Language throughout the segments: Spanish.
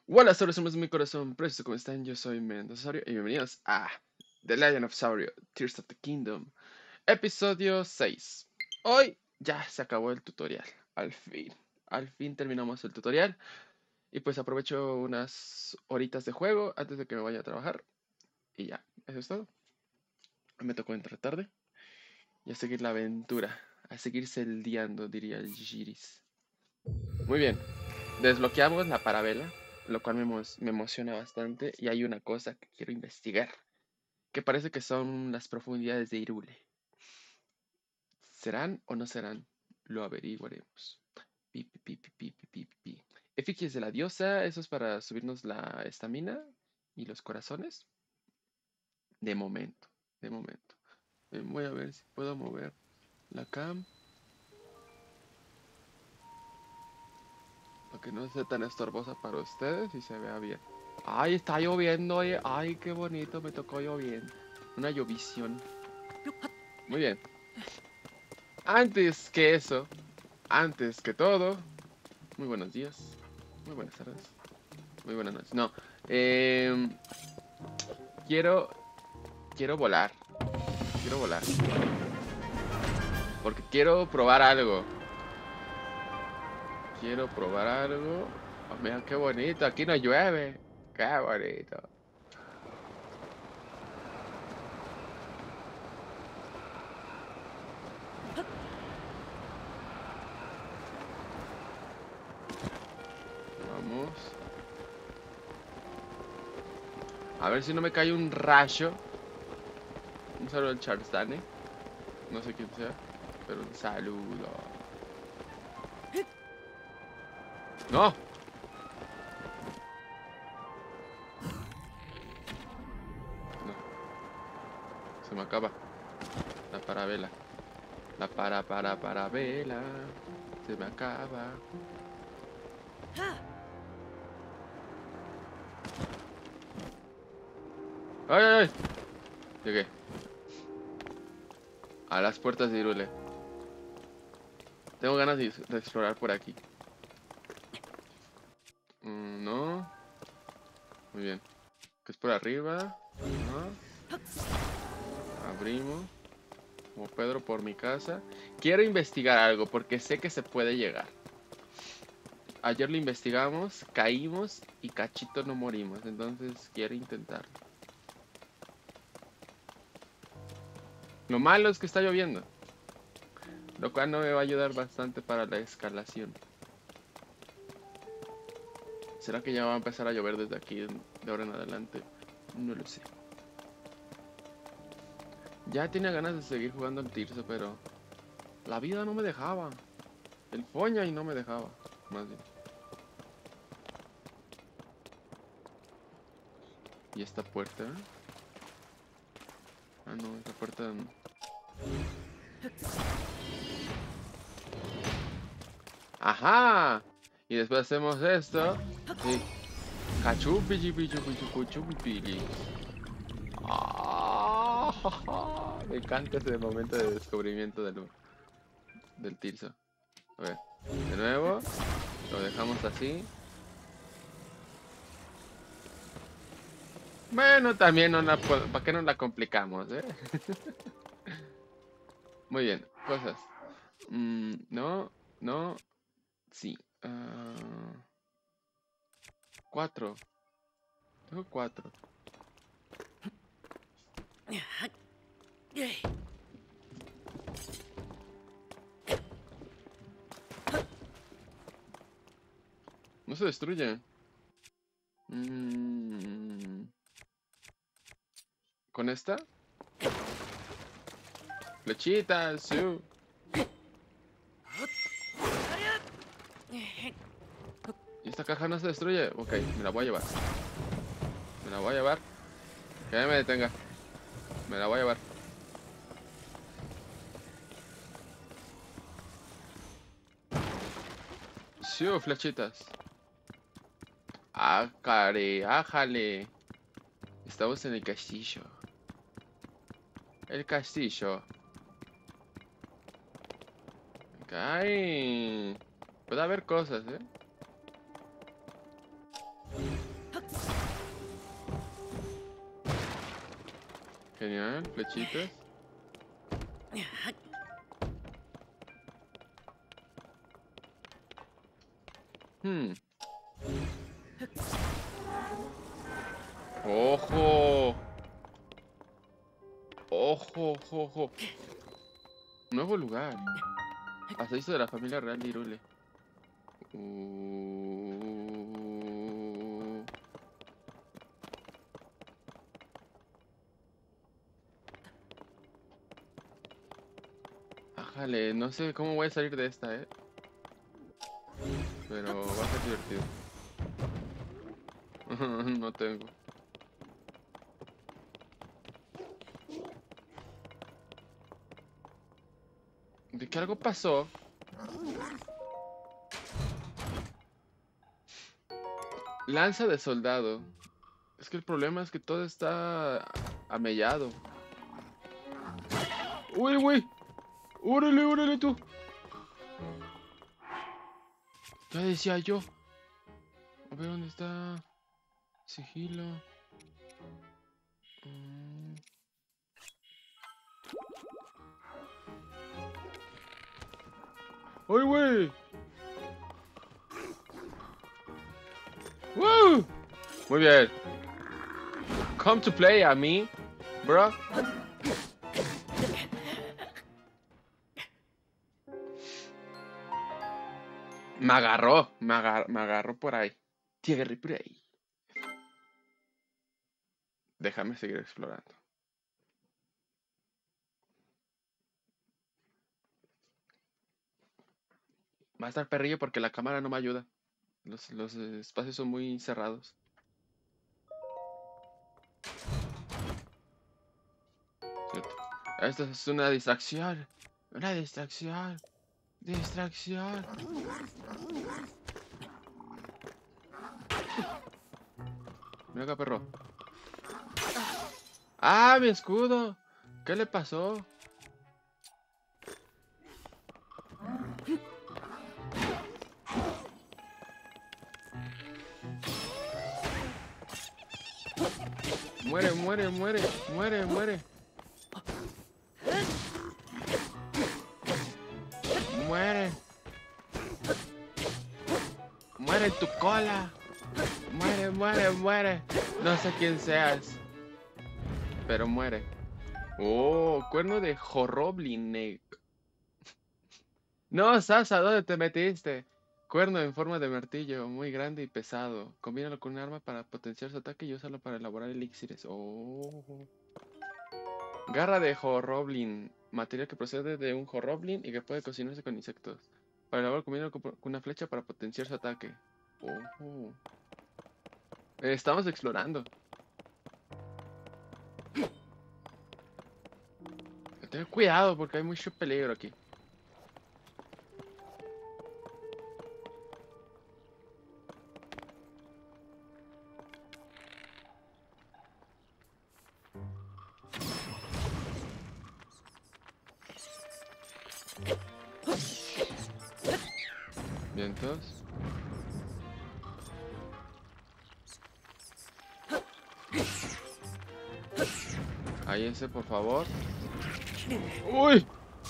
Hola, somos mi corazón, precioso, ¿cómo están? Yo soy Mendosaurio y bienvenidos a The Legend of Saurio, Tears of the Kingdom, episodio 6. Hoy ya se acabó el tutorial, al fin terminamos el tutorial y pues aprovecho unas horitas de juego antes de que me vaya a trabajar y ya, eso es todo. Me tocó entrar tarde y a seguir la aventura, a seguir celdeando, diría el Giris. Muy bien, desbloqueamos la parabela, lo cual me emociona bastante y hay una cosa que quiero investigar, que parece que son las profundidades de Irule. ¿Serán o no serán? Lo averiguaremos. Pi, pi, pi, pi, pi, pi, pi, pi. Efigies de la diosa, eso es para subirnos la estamina y los corazones. De momento, de momento. Voy a ver si puedo mover la cam para que no sea tan estorbosa para ustedes y se vea bien. Ay, está lloviendo, oye. Ay, qué bonito, me tocó lloviendo. Una llovisión. Muy bien. Antes que eso, antes que todo, muy buenos días, muy buenas tardes, muy buenas noches. No, em, quiero, quiero volar, quiero volar, porque quiero probar algo. Quiero probar algo. Oh, mira qué bonito, aquí no llueve. Qué bonito. Vamos. A ver si no me cae un rayo. Un saludo al Charles Dane. No sé quién sea, pero un saludo. ¡No! No, se me acaba. La parabela. La parabela. Se me acaba. ¡Ay, ay, ay! Llegué. A las puertas de Irule. Tengo ganas de explorar por aquí. No. Muy bien. ¿Qué es por arriba? No. Abrimos. Como Pedro por mi casa. Quiero investigar algo porque sé que se puede llegar. Ayer lo investigamos, caímos y cachito no morimos. Entonces quiero intentarlo. Lo malo es que está lloviendo. Lo cual no me va a ayudar bastante para la escalación. ¿Será que ya va a empezar a llover desde aquí de ahora en adelante? No lo sé. Ya tenía ganas de seguir jugando al Tirso, pero la vida no me dejaba. El foña y no me dejaba, más bien. ¿Y esta puerta? Ah, no, esta puerta... ¡Ajá! Y después hacemos esto. Y... Cachupi, pichu, pichu, cuchupi, pili. Ah, ja, ja. Me encanta ese momento de descubrimiento del Tirso. A ver, de nuevo. Lo dejamos así. Bueno, también no la ¿para qué no la complicamos, eh? Muy bien, cosas. No, no, sí. Cuatro. Tengo cuatro. No se destruye. Mm, ¿Con esta? Flechitas, sí. ¿Y esta caja no se destruye? Ok, me la voy a llevar. Me la voy a llevar. Que me detenga. Me la voy a llevar. Sí, flechitas. Ájale, ájale. Estamos en el castillo. El castillo. Ay. Puede haber cosas, ¿eh? Genial, flechitas. ¡Ojo! ¡Ojo, ojo, ojo! Nuevo lugar. Aceisto de la familia real de Irule. Ájale, no sé cómo voy a salir de esta, pero va a ser divertido. No tengo. De que algo pasó. Lanza de soldado. Es que el problema es que todo está amellado. ¡Uy, uy! ¡Órale, órale tú! Ya decía yo. A ver dónde está. Sigilo. ¡Ay, güey! ¡Woo! Muy bien. Come to play a mí, bro. Me agarró por ahí. Thierry Prey. Déjame seguir explorando. Va a estar perrillo porque la cámara no me ayuda. Los espacios son muy cerrados. ¿Cierto? Esto es una distracción. Una distracción. Distracción. Mira acá, perro. ¡Ah, mi escudo! ¿Qué le pasó? Muere, muere, muere, muere, muere. Muere. Muere en tu cola. Muere, muere, muere. No sé quién seas. Pero muere. Oh, cuerno de Horroblinek. No, Sasa, ¿dónde te metiste? Cuerno en forma de martillo, muy grande y pesado. Combínalo con un arma para potenciar su ataque y úsalo para elaborar elixires. Oh. Garra de Horroblin. Material que procede de un Horroblin y que puede cocinarse con insectos. Para elaborar, combínalo con una flecha para potenciar su ataque. Oh. Estamos explorando. Ten cuidado porque hay mucho peligro aquí. Vientos. Ahí ese, por favor. ¡Uy!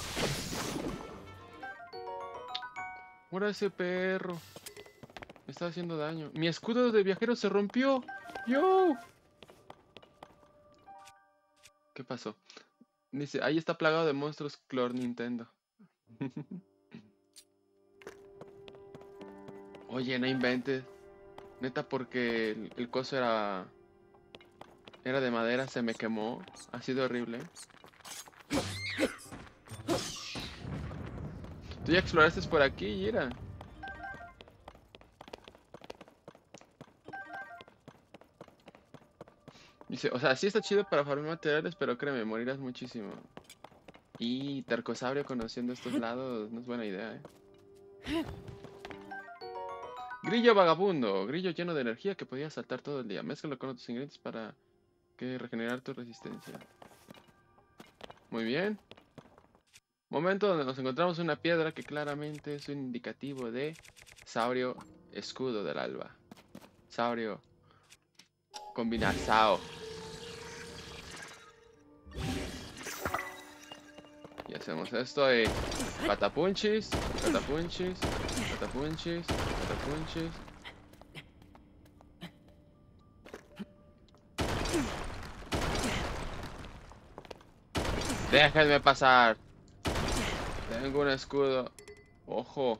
Muera ese perro. Me está haciendo daño. Mi escudo de viajero se rompió. ¡Yo! ¿Qué pasó? Dice, ahí está plagado de monstruos Clor Nintendo. Oye, no inventes. Neta, porque el coso era de madera, se me quemó. Ha sido horrible. Tú ya exploraste por aquí, Ira. Dice, o sea, sí está chido para farmar materiales, pero créeme, morirás muchísimo. Y Tercosaurio conociendo estos lados no es buena idea, Grillo vagabundo, grillo lleno de energía que podía saltar todo el día. Mézclalo con otros ingredientes para regenerar tu resistencia. Muy bien. Momento donde nos encontramos una piedra que claramente es un indicativo de Saurio Escudo del Alba. Saurio. Combinazao. Y hacemos esto y patapunchis, patapunchis, patapunchis, patapunchis. Déjenme pasar. Tengo un escudo. Ojo.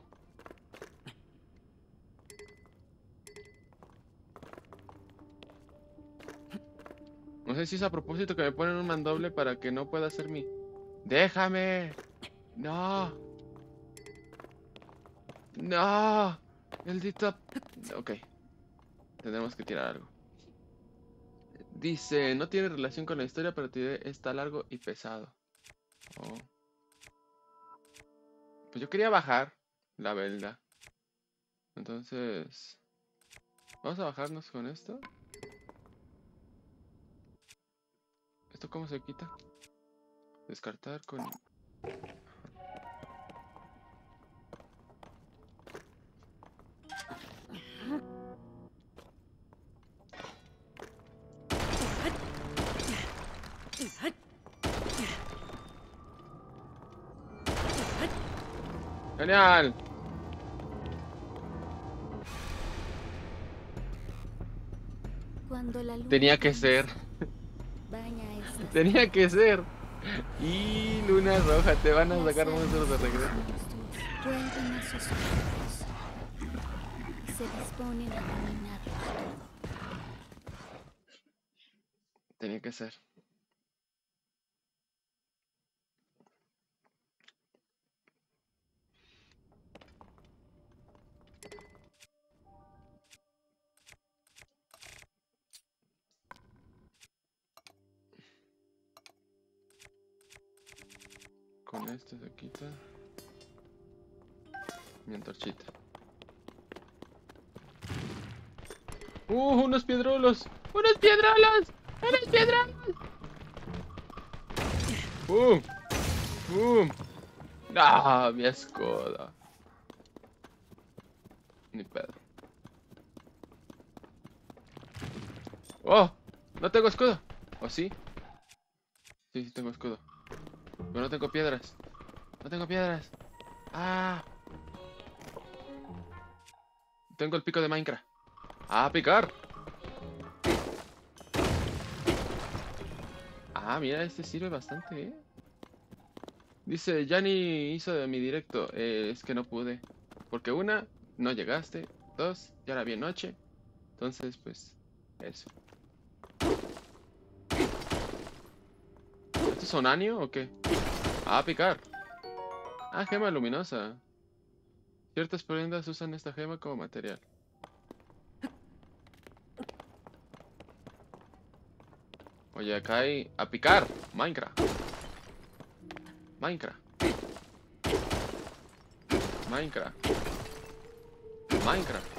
No sé si es a propósito que me ponen un mandoble para que no pueda hacer mi... ¡Déjame! ¡No! ¡No! Maldito... Ok. Tenemos que tirar algo. Dice, no tiene relación con la historia, pero está largo y pesado. Oh. Pues yo quería bajar la velda. Entonces... Vamos a bajarnos con esto. ¿Esto cómo se quita? Descartar con... ¡Genial! Cuando la luna Tenía que ser. baña estas Tenía que ser. Y luna roja, te van a las sacar monstruos de almas regreso. monstruos vuelven a sus cuerpos y se disponen a dominarlo todo. Tenía que ser. Con esto se quita mi antorchita. ¡Unos piedrolos! ¡Unos piedrolos! ¡Unos piedrolos! ¡Pum! ¡Pum! ¡Ah! Mi escudo. Ni pedo. ¡Oh! No tengo escudo. ¿O sí? Sí, sí tengo escudo. Pero no tengo piedras. No tengo piedras. ¡Ah! Tengo el pico de Minecraft. ¡Ah, picar! Ah, mira, este sirve bastante, ¿eh? Dice, Yanni hizo de mi directo. Es que no pude. Porque una, no llegaste. Dos, ya era bien noche. Entonces, pues, eso. ¿Esto es onanio o qué? Ah, picar. Ah, gema luminosa. Ciertas prendas usan esta gema como material. Oye, acá hay... A picar. Minecraft. Minecraft. Minecraft. Minecraft.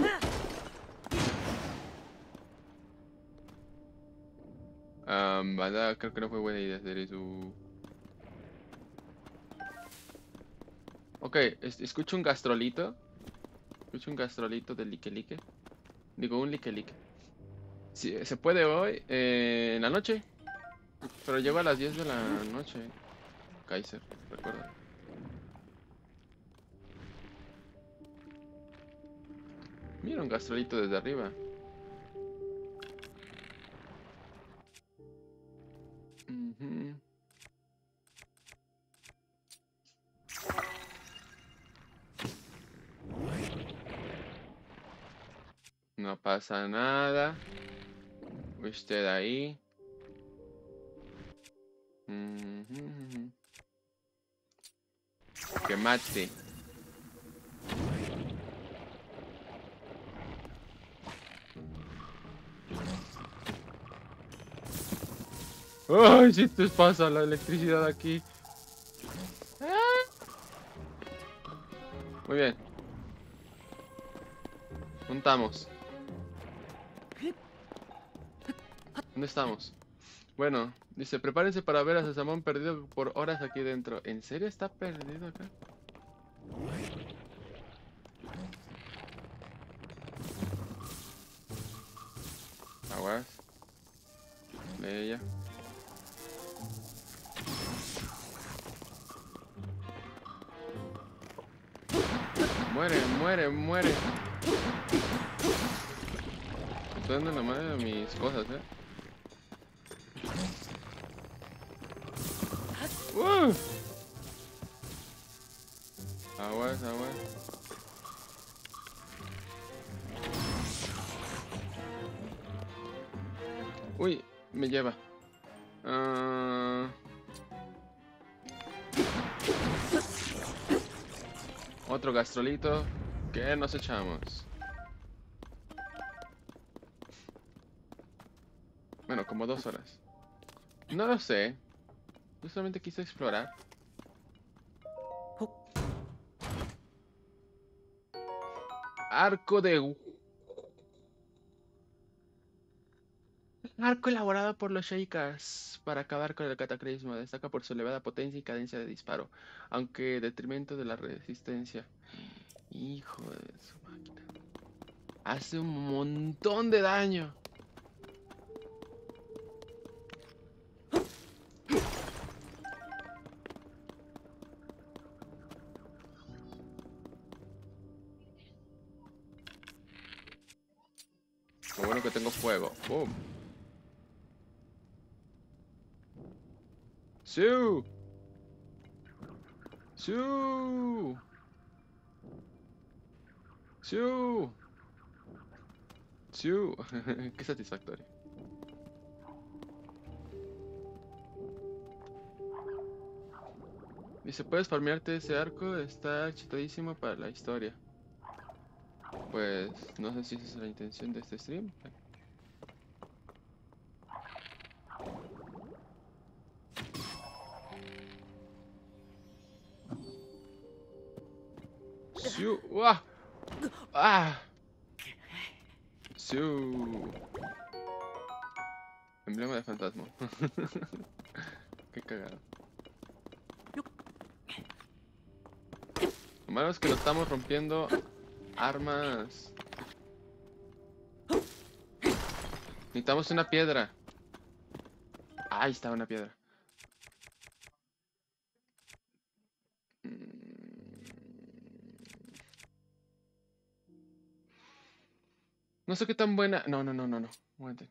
Banda, creo que no fue buena idea hacer eso. Ok, escucho un gastrolito. Escucho un gastrolito de lique. Digo, un lique. Sí, se puede hoy, en la noche. Pero llego a las 10 de la noche. Kaiser, recuerda. Mira un gastrolito desde arriba. Ujú. No pasa nada. Usted ahí. Ujú. Que mate. Ay, si te pasa la electricidad aquí. Ah. Muy bien. Juntamos. ¿Dónde estamos? Bueno, dice, prepárense para ver a Sesamón perdido por horas aquí dentro. ¿En serio está perdido acá? Aguas. Leia. Muere, muere, muere. Estoy dando la madre a mis cosas, Aguas, aguas. Uy, me lleva. Otro gastrolito. ¿Qué nos echamos? Bueno, como 2 horas. No lo sé. Yo solamente quise explorar. Arco de... Arco elaborado por los Sheikas para acabar con el cataclismo. Destaca por su elevada potencia y cadencia de disparo, aunque detrimento de la resistencia. Hijo de su máquina. Hace un montón de daño. Lo bueno que tengo fuego. ¡Boom! ¡Siu! ¡Siu! ¡Siu! ¡Siu! ¡Qué satisfactorio! Dice, puedes farmearte ese arco, está chetadísimo para la historia. Pues no sé si esa es la intención de este stream. ¡Siu! ¡Uah! ¡Ah! ¡Siu! Emblema de fantasma. Qué cagado. Lo malo es que lo estamos rompiendo armas. Necesitamos una piedra. Ahí estaba una piedra. No sé qué tan buena. No. Aguante.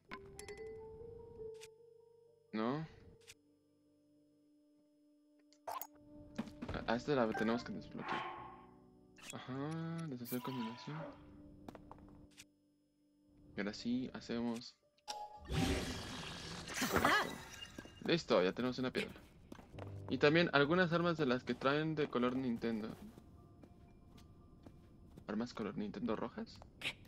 No. A esta la tenemos que desbloquear. Ajá, deshacer combinación. Y ahora sí hacemos. Listo, ya tenemos una piedra. Y también algunas armas de las que traen de color Nintendo. ¿Armas color Nintendo rojas?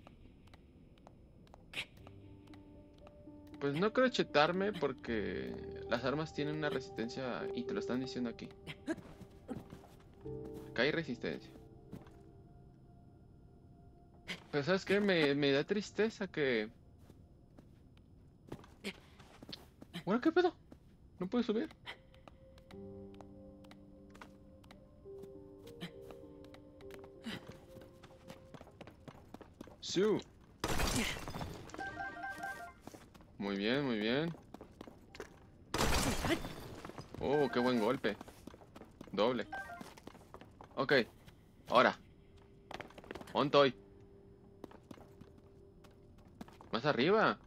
Pues no creo chetarme porque las armas tienen una resistencia y te lo están diciendo aquí. Acá hay resistencia. Pero ¿sabes qué? Me da tristeza que... Bueno, ¿qué pedo? ¿No puedo subir? ¡Siu! Muy bien, muy bien. Oh, qué buen golpe. Doble. Ok. Ahora. Ontoy. Más arriba.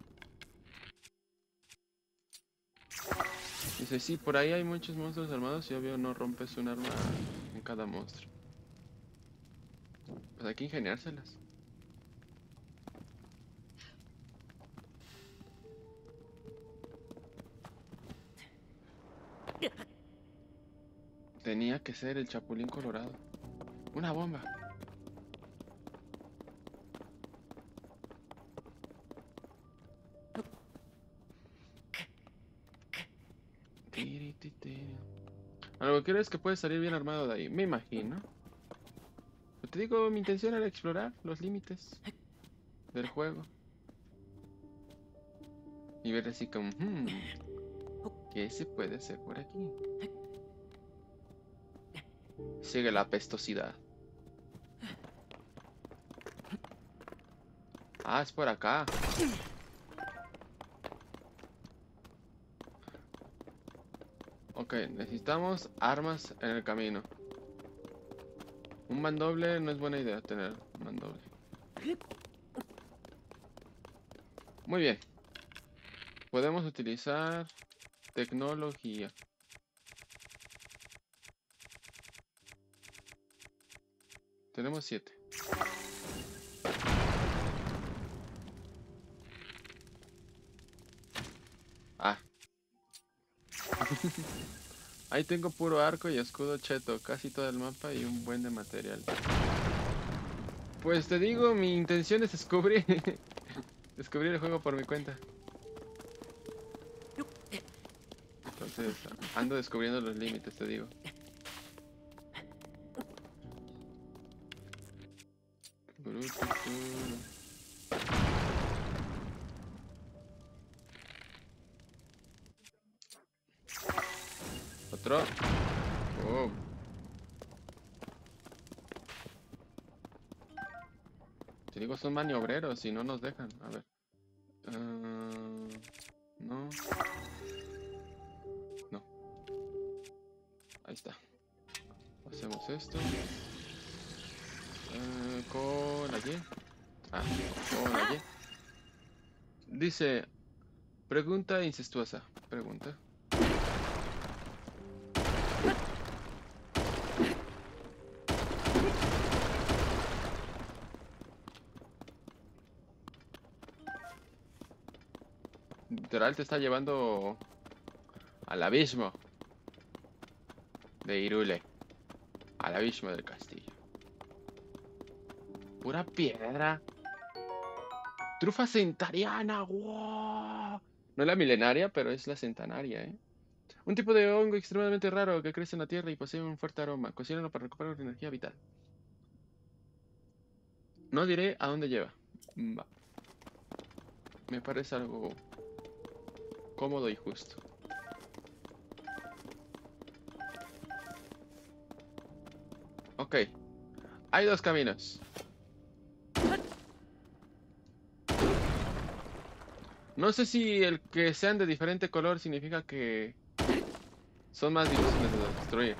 Dice, sí, por ahí hay muchos monstruos armados y obvio no rompes un arma en cada monstruo. Pues hay que ingeniárselas. Tenía que ser el Chapulín Colorado. Una bomba. Algo que quiero es que puedes salir bien armado de ahí, me imagino. Pero te digo, mi intención era explorar los límites del juego. Y ver así como, ¿qué se puede hacer por aquí? Sigue la pestosidad. Ah, es por acá. Ok, necesitamos armas en el camino. Un mandoble no es buena idea tener un mandoble. Muy bien. Podemos utilizar tecnología. Tenemos 7. Ah. Ahí tengo puro arco y escudo cheto, casi todo el mapa y un buen de material. Pues te digo, mi intención es descubrir descubrir el juego por mi cuenta. Entonces ando descubriendo los límites, te digo. Otro. Oh. Te digo, son maniobreros y no nos dejan. A ver. No. No. Ahí está. Hacemos esto. Con allí. Ah, con allí. Dice, pregunta incestuosa. Pregunta. Literal te está llevando al abismo de Irule. Al abismo del castillo. Pura piedra. Trufa centariana. ¡Wow! No es la milenaria, pero es la centenaria, ¿eh? Un tipo de hongo extremadamente raro que crece en la tierra y posee un fuerte aroma. Cocínalo para recuperar energía vital. No diré a dónde lleva. Va. Me parece algo cómodo y justo. Ok. Hay dos caminos. No sé si el que sean de diferente color significa que son más difíciles de destruir.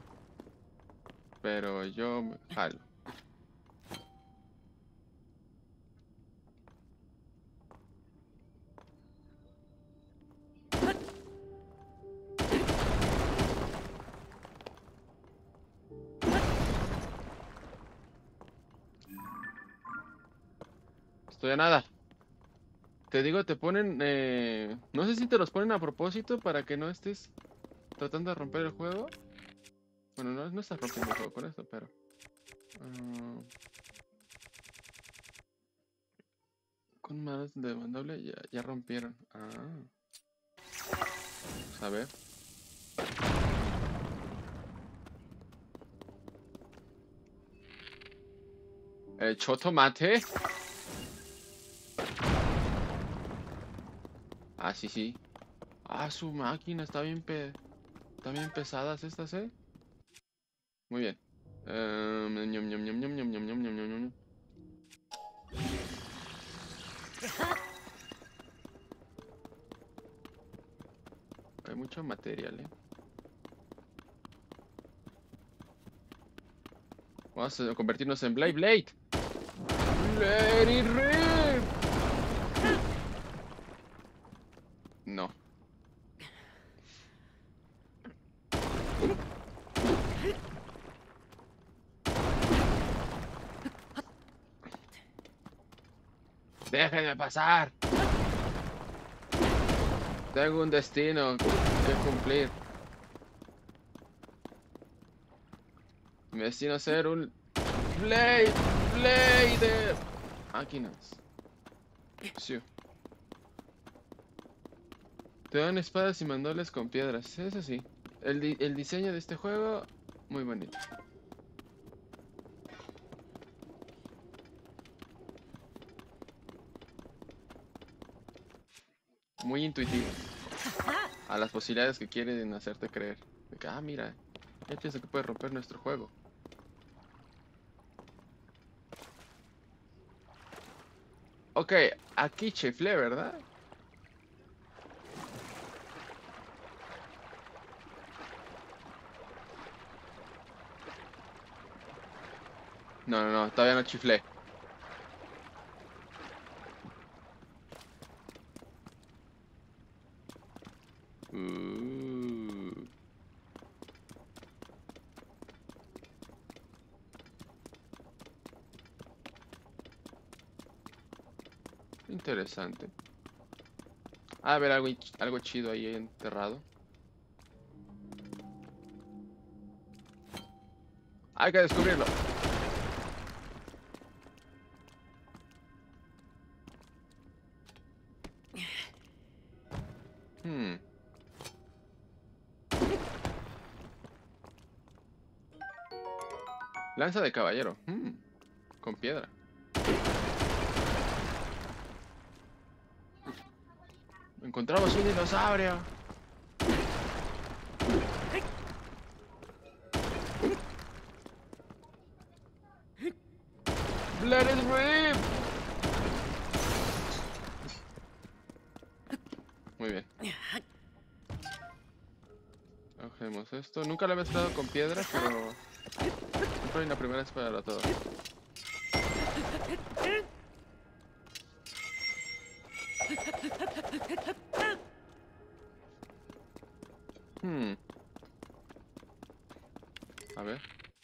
Pero yo me jalo. Estoy a nada. Te digo, te ponen... no sé si te los ponen a propósito para que no estés tratando de romper el juego. Bueno, no estás rompiendo el juego con esto, pero... con manos de mandoble ya rompieron. Ah. A ver. ¿Echó tomate? Ah, sí, sí. Ah, su máquina está bien pesadas estas, ¿eh? Muy bien. Ñam, ñam, ñam, ñam, ñam, ñam, ñam, ñam, ñam, ñam. Hay mucho material, ¿eh? Vamos a convertirnos en Blade Blade. Let it rip. No. Déjenme pasar. Tengo un destino que cumplir. Mi destino es ser un Blader. Máquinas. Sí. Te dan espadas y mandobles con piedras. Eso sí. El diseño de este juego, muy bonito. Muy intuitivo. A las posibilidades que quieren hacerte creer. De que, mira, esto es lo que puede romper nuestro juego. Ok, aquí chiflé, ¿verdad? No, no, no, todavía no chiflé. Uh. Interesante. A ver, algo chido ahí enterrado. Hay que descubrirlo. Hmm. Lanza de caballero. Con piedra. Encontramos un dinosaurio. Let it rip. Muy bien. Cogemos esto. Nunca lo he mezclado con piedra, pero siempre hay una primera vez para todo. A ver.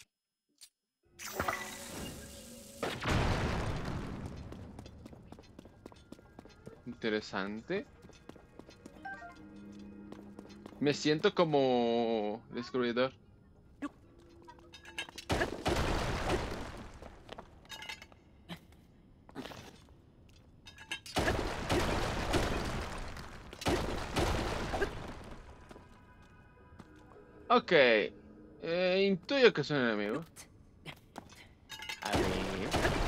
Interesante. Me siento como descubridor. Ok. Intuyo que son enemigos. A ver.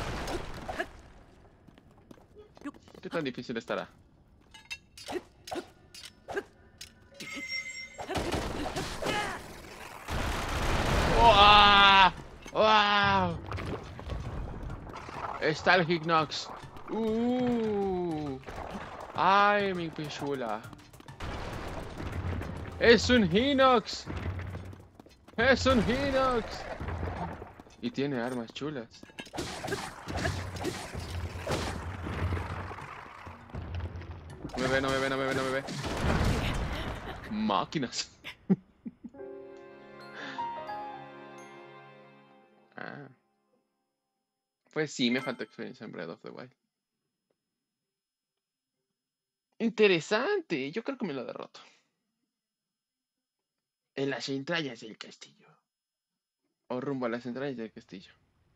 ¿Qué tan difícil estará? ¡Wow! ¡Wow! Está el Hignox. ¡Ay, mi pichula! ¡Es un Hinox! ¡Es un Hinox! Y tiene armas chulas. No me ve, no me ve, no me ve, no me ve. Máquinas. Ah. Pues sí, me falta experiencia en Breath of the Wild. Interesante. Yo creo que me lo derroto. En las entrañas del castillo. O rumbo a las entrañas del castillo.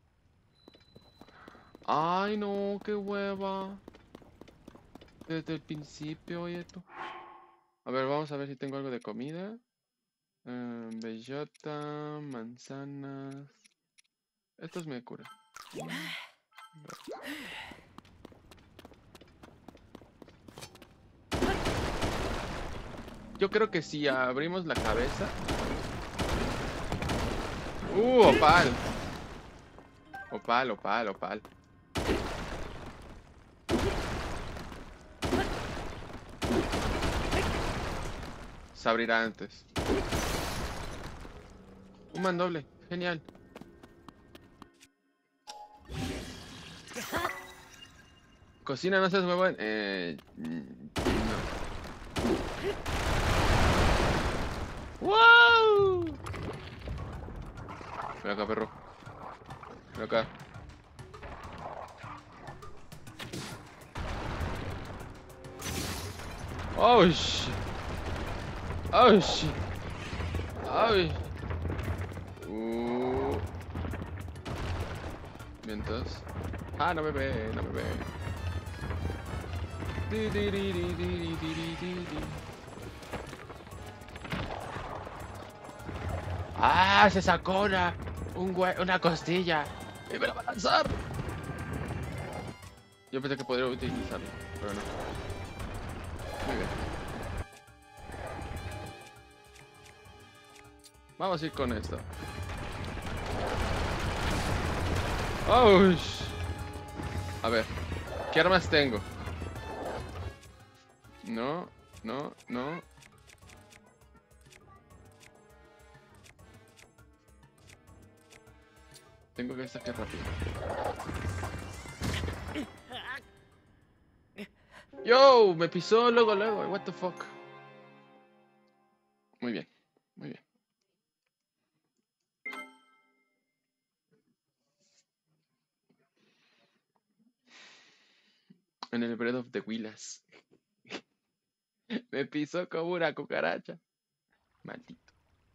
Ay, no, qué hueva. Desde el principio, oye tú. A ver, vamos a ver si tengo algo de comida. Bellota, manzanas. Estos me curan. Yo creo que si abrimos la cabeza. Opal. Opal, opal, opal. Se abrirá antes. Un mandoble, genial. Cocina, no seas huevón. No. ¡Wow! Ven acá, perro. Ven acá. Oh, shit. Oh, shit. Ay. Vientos. Ah, no me ve, no me ve. Ah, se sacó una costilla. Y me la va a lanzar. Yo pensé que podría utilizarlo, pero no. Muy bien. Vamos a ir con esto. Oh, a ver, ¿qué armas tengo? No, no, no. Tengo que sacar rápido. ¡Yo! Me pisó luego. What the fuck. Muy bien. Muy bien. En el Breath of the Willas. Me pisó como una cucaracha. Maldito.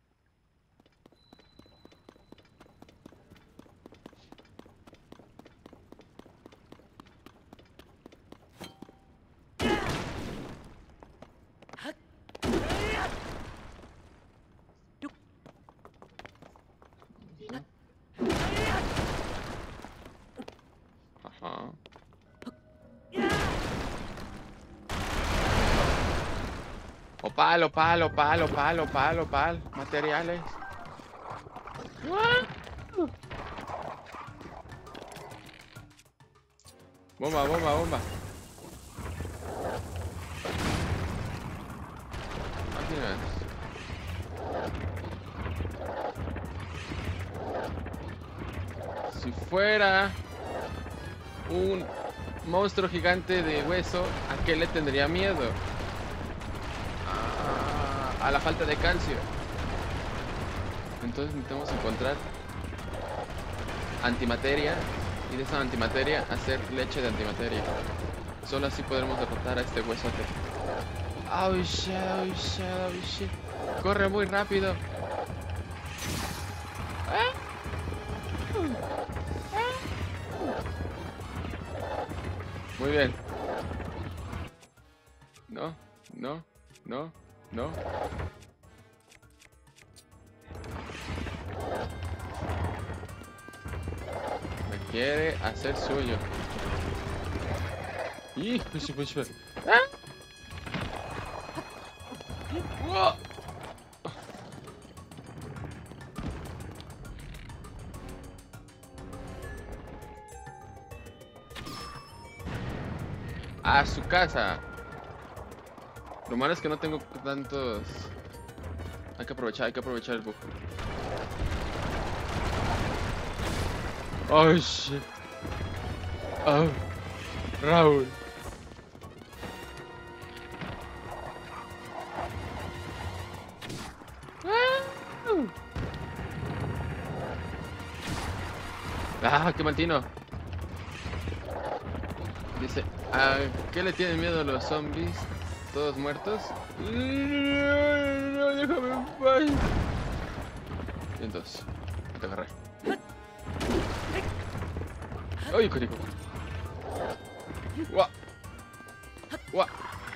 Ajá. Opal. Materiales. Bomba. Máquinas. Si fuera un monstruo gigante de hueso, ¿a qué le tendría miedo? A la falta de calcio. Entonces necesitamos encontrar antimateria y de esa antimateria hacer leche de antimateria. Solo así podremos derrotar a este huesote. Oh shit. Corre muy rápido. Muy bien. No. Me quiere hacer suyo. ¡Ah! ¡Wow! A su casa. Lo malo es que no tengo tantos. Hay que aprovechar el bug. Oh shit. Oh, Raúl. Ah, qué mal tino. Dice, ¿a qué le tienen miedo los zombies? ¿Todos muertos? No, déjame en paz. Y entonces, te agarré. ¡Ay, carico! ¡Guau! ¡Guau!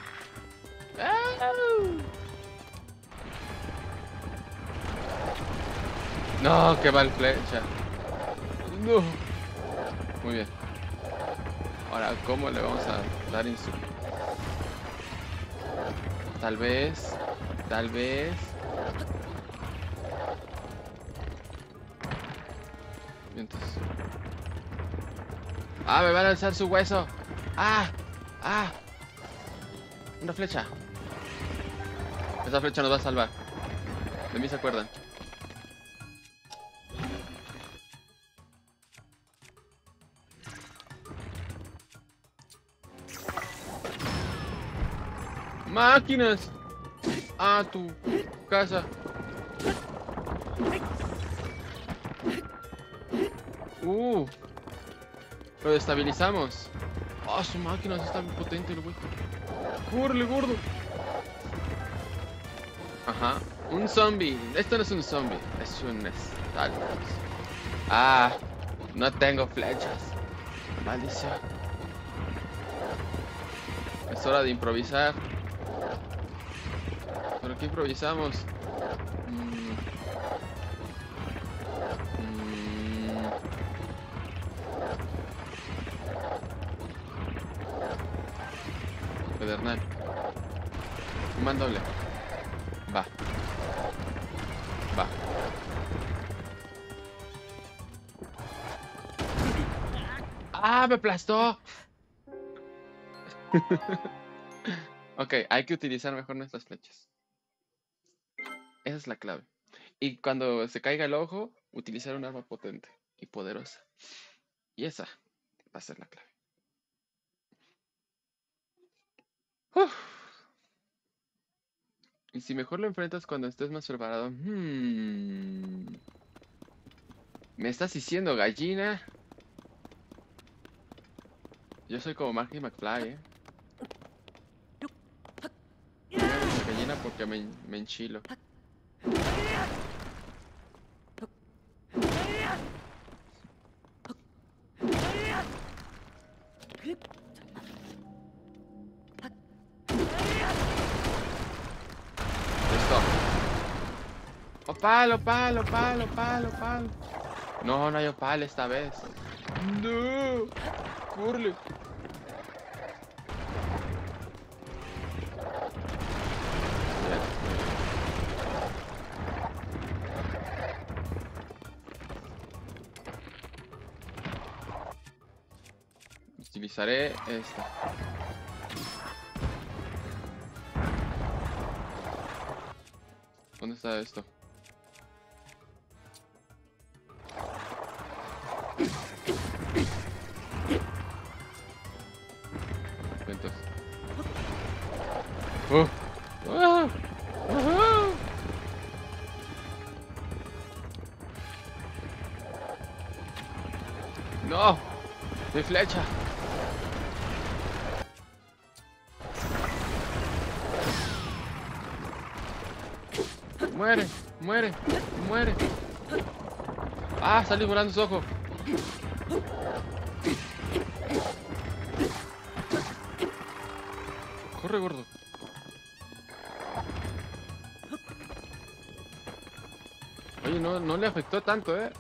No, qué mal flecha. No. Muy bien. Ahora, ¿cómo le vamos a dar insulto? Tal vez. Y entonces. ¡Ah, me va a lanzar su hueso! ¡Ah! Una flecha. Esa flecha nos va a salvar. De mí se acuerdan. ¡Máquinas! ¡A tu casa! Lo destabilizamos. ¡Ah, su máquina está bien potente, el güey! ¡Córrele, gordo! Ajá. Un zombie. Esto no es un zombie. Es un Stalker. Ah, no tengo flechas. Maldición. Es hora de improvisar. ¿Pero qué improvisamos? Pedernal. Un mandoble. Va. ¡Ah, me aplastó! Ok, hay que utilizar mejor nuestras flechas. Esa es la clave. Y cuando se caiga el ojo, utilizar un arma potente. y poderosa. Y esa va a ser la clave. Uf. Y si mejor lo enfrentas cuando estés más preparado. ¿Me estás diciendo gallina? Yo soy como Marky McFly, ¿eh? No me dice gallina porque me enchilo. Listo. Opal, opal, opal, opal, opal. No, no hay opal esta vez. No. Curly. Utilizaré esta. ¿Dónde está esto? Entonces. ¡Ah! ¡Ah! ¡No! ¡Mi flecha! ¡Muere! ¡Muere! ¡Muere! ¡Ah! Salí volando su ojo. Corre, gordo. Oye, no le afectó tanto, ¿eh?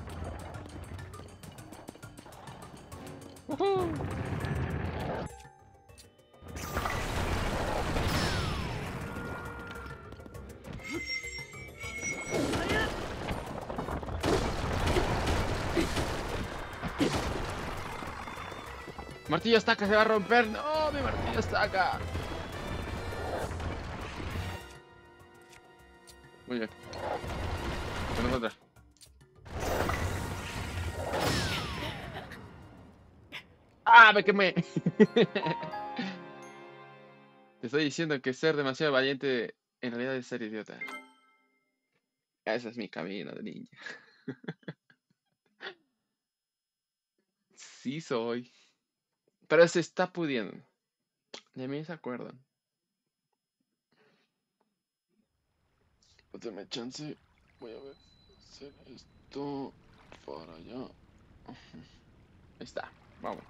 Martillo estaca se va a romper. No, mi martillo estaca. Muy bien. Tenemos otra. ¡Ah, me quemé! Te estoy diciendo que ser demasiado valiente en realidad es ser idiota. Ese es mi camino de ninja. Sí soy. Pero se está pudiendo. De mí se acuerdan. Dame chance. Voy a ver. Hacer esto para allá. Ahí está. Vamos.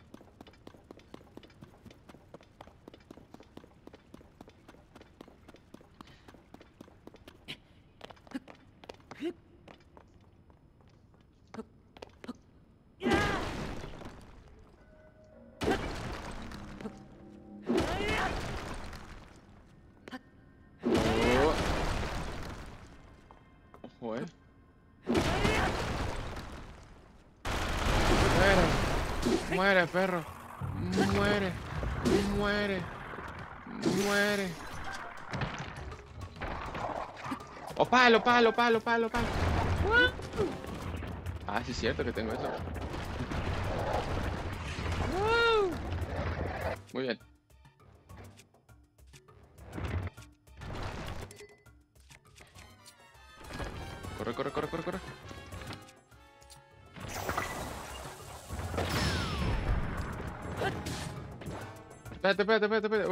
Ojo, Muere. Muere, perro. Muere. Muere. Muere. Opal, opal, opal, opal, opal. Ah, sí es cierto que tengo eso. Muy bien. Corre, corre, corre, corre, corre. Espérate, espérate, espérate, espérate.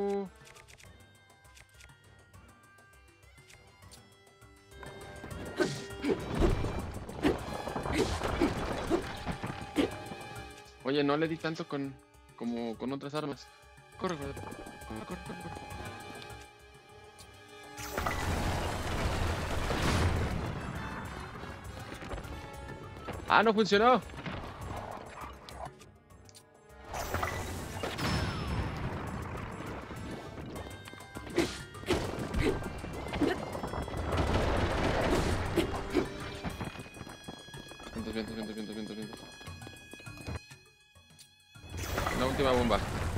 Oye, no le di tanto como con otras armas. Corre, corre, corre, corre, corre, corre. ¡Ah, no funcionó! Vientos, vientos, vientos, vientos, vientos. La última bomba.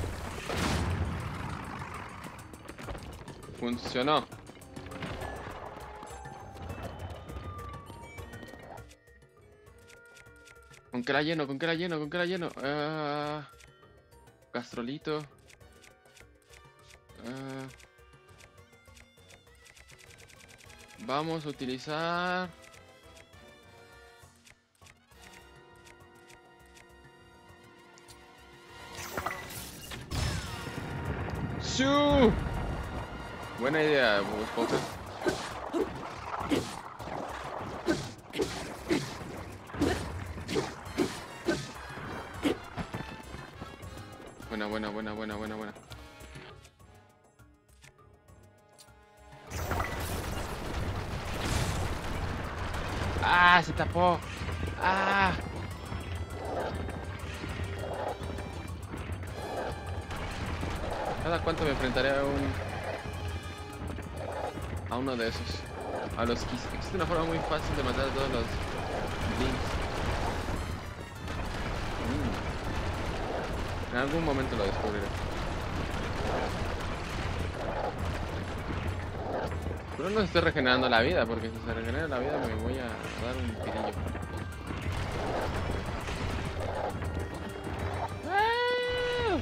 Funcionó. ¿Con qué la lleno? ¿Con qué la lleno? ¿Con qué la lleno? Gastrolito. Ah, vamos a utilizar... ¡Shoo! Buena idea, Bob Esponja. Buena, buena, buena, buena, buena, buena. ¡Ah! ¡Se tapó! ¡Ah! ¿Cada cuánto me enfrentaré a uno de esos? A los Kiss. Existe una forma muy fácil de matar a todos los Blinks. En algún momento lo descubriré. Pero no estoy regenerando la vida, porque si se regenera la vida me voy a dar un tirillo. ¡Ah!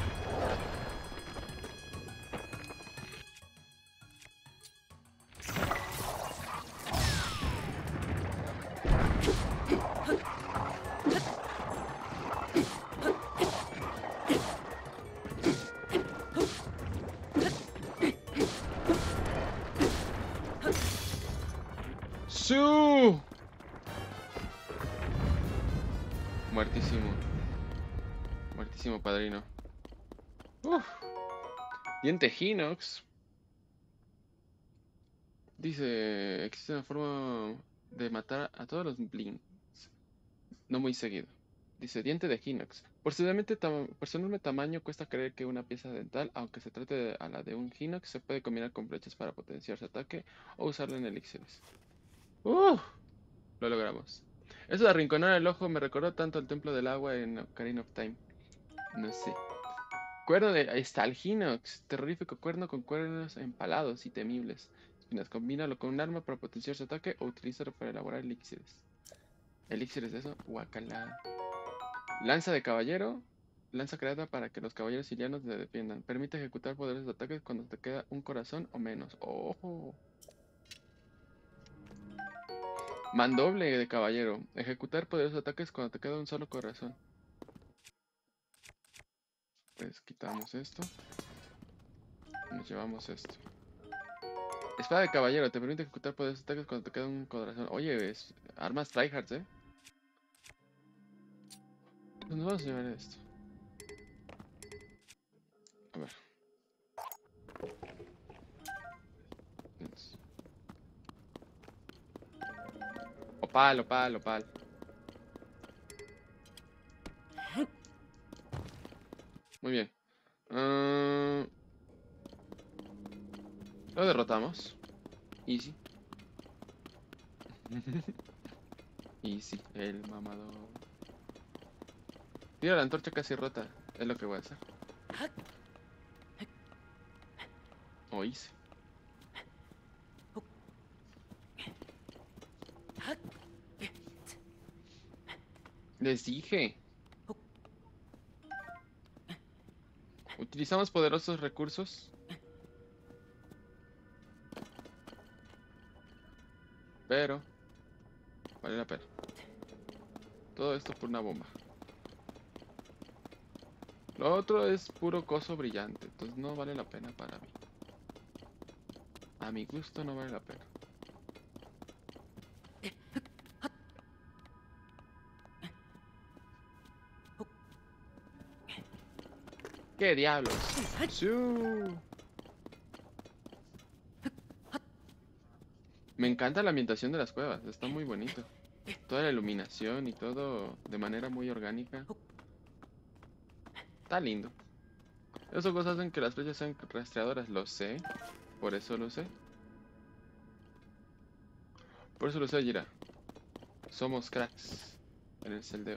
¡Su! Muertísimo. Muertísimo, padrino. Uf. Diente Hinox. Dice, existe una forma de matar a todos los Blinks. No muy seguido. Dice, diente de Hinox. Por su enorme tamaño, cuesta creer que una pieza dental, aunque se trate a la de un Hinox, se puede combinar con flechas para potenciar su ataque o usarla en elixires. Lo logramos. Eso de arrinconar el ojo me recordó tanto al Templo del Agua en Ocarina of Time. No sé. Cuerno de... Ahí está el Hinox. Terrorífico cuerno con cuernos empalados y temibles. Espinas. Combínalo con un arma para potenciar su ataque o utilízalo para elaborar elixires. ¿Elixires de eso? Guacala. Lanza de caballero. Lanza creada para que los caballeros silianos te defiendan. Permite ejecutar poderosos ataques cuando te queda un corazón o menos. ¡Ojo! Mandoble de caballero. Ejecutar poderosos ataques cuando te queda un solo corazón. Pues quitamos esto. Nos llevamos esto. Espada de caballero. Te permite ejecutar poderosos ataques cuando te queda un corazón. Oye, es armas tryhards, ¿eh? Pues nos vamos a llevar esto. A ver. Opal, opal, opal. Muy bien. Lo derrotamos. Easy. Easy, el mamador. Tira la antorcha casi rota. Es lo que voy a hacer. O easy. Les dije. Utilizamos poderosos recursos. Pero vale la pena. Todo esto por una bomba. Lo otro es puro coso brillante. Entonces no vale la pena para mí. A mi gusto no vale la pena. ¿Qué diablos? ¡Shoo! Me encanta la ambientación de las cuevas. Está muy bonito. Toda la iluminación y todo de manera muy orgánica. Está lindo. Esas cosas hacen que las flechas sean rastreadoras. Lo sé. Por eso lo sé. Por eso lo sé, Jira. Somos cracks en el celdeo.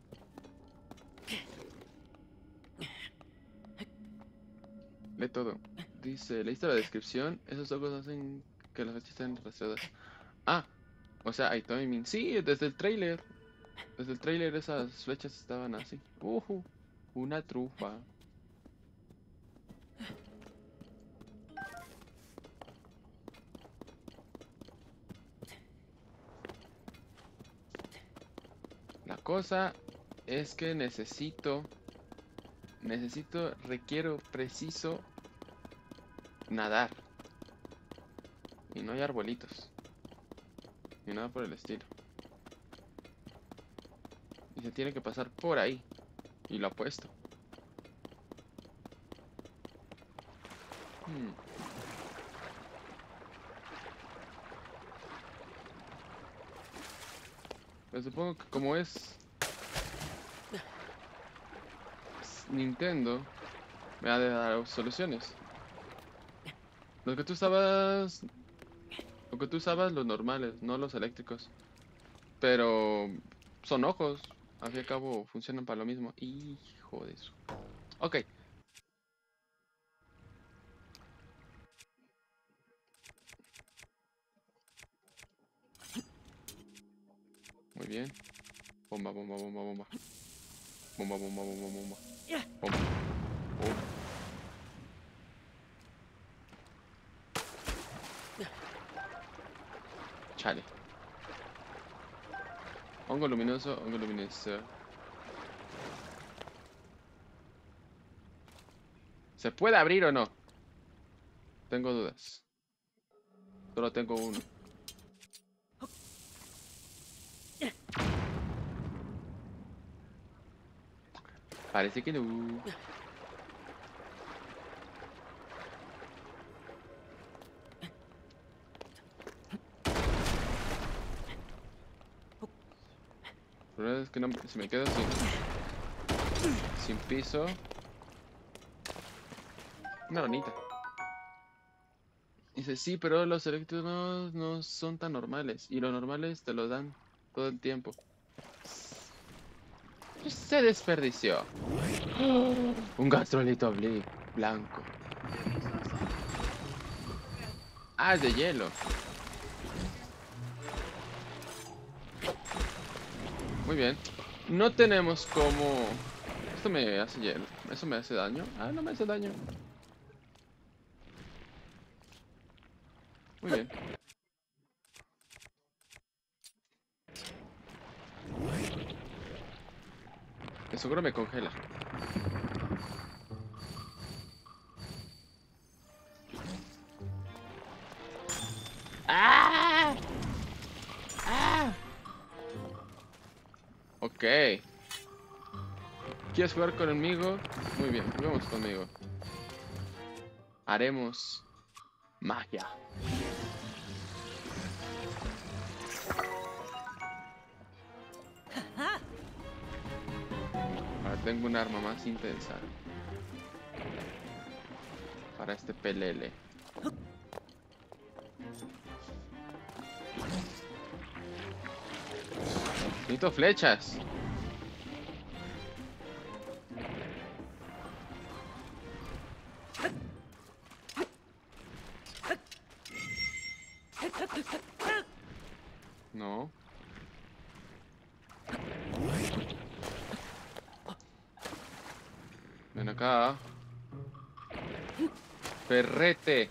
Lee todo. Dice, ¿leíste la descripción? Esos ojos hacen que las flechas sean rastreadoras. Ah, o sea, hay timing. Sí, desde el trailer. Desde el trailer esas flechas estaban así. Una trufa. La cosa es que requiero preciso nadar. Y no hay arbolitos. Ni nada por el estilo. Y se tiene que pasar por ahí. Y lo apuesto. Pero supongo que como es Nintendo, me ha de dar soluciones. Lo que tú usabas, los normales, no los eléctricos. Pero son ojos. Al fin y al cabo funcionan para lo mismo. Hijo de eso. Ok. Muy bien. Bomba, bomba, bomba, bomba. Bomba, bomba, bomba, bomba. Bomba. Oh. Chale. Hongo luminoso, hongo luminoso. ¿Se puede abrir o no? Tengo dudas. Solo tengo uno. Parece que no. El problema es que no, si me quedo sin piso. Una ranita. Dice, sí, pero los eléctricos no son tan normales. Y los normales te lo dan todo el tiempo. Se desperdició. Un gastrolito blanco. Ah, es de hielo. Muy bien. No tenemos como... Esto me hace hielo. ¿Eso me hace daño? Ah, no me hace daño. Muy bien. De seguro me congela. ¡Ah! ¡Ah! Ok. ¿Quieres jugar conmigo? Muy bien, juguemos conmigo. Haremos magia. Ahora tengo un arma más intensa. Para este pelele. Necesito flechas. No. Ven acá. Perrete.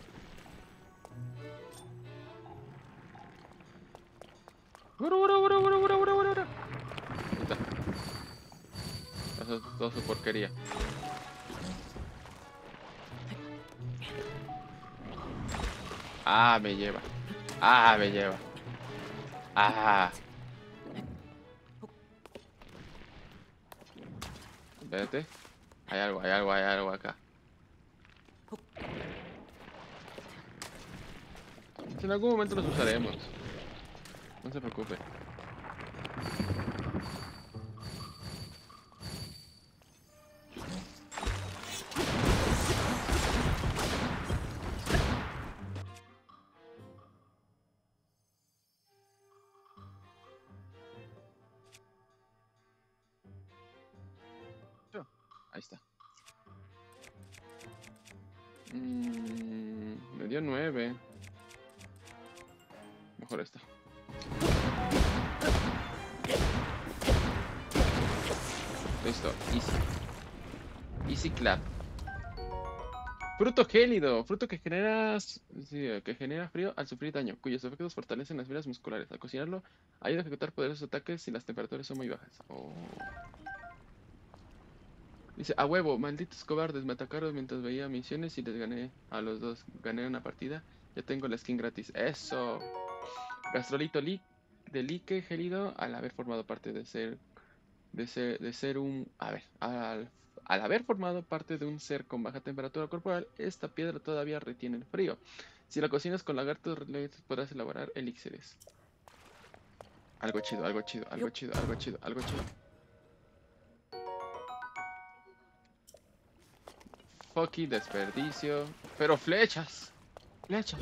Eso es todo su porquería. Ah, me lleva. Ah, me lleva. Ah. Espérate. Hay algo acá. En algún momento los usaremos. No se preocupe. Ahí está. Me dio 9. Mejor esta. Listo, easy. Easy clap. Fruto gélido, fruto que genera, que genera frío al sufrir daño, cuyos efectos fortalecen las fibras musculares. Al cocinarlo, ayuda a ejecutar poderosos ataques si las temperaturas son muy bajas. Oh. Dice, a huevo, malditos cobardes, me atacaron mientras veía misiones y les gané a los dos. Gané una partida, ya tengo la skin gratis. ¡Eso! Gastrolito de lique gélido al haber formado parte de ser un... A ver, al haber formado parte de un ser con baja temperatura corporal, esta piedra todavía retiene el frío. Si la cocinas con lagartos, podrás elaborar elixires. Algo chido, algo chido, algo chido, algo chido, algo chido. Fucking desperdicio. Pero flechas. Flechas.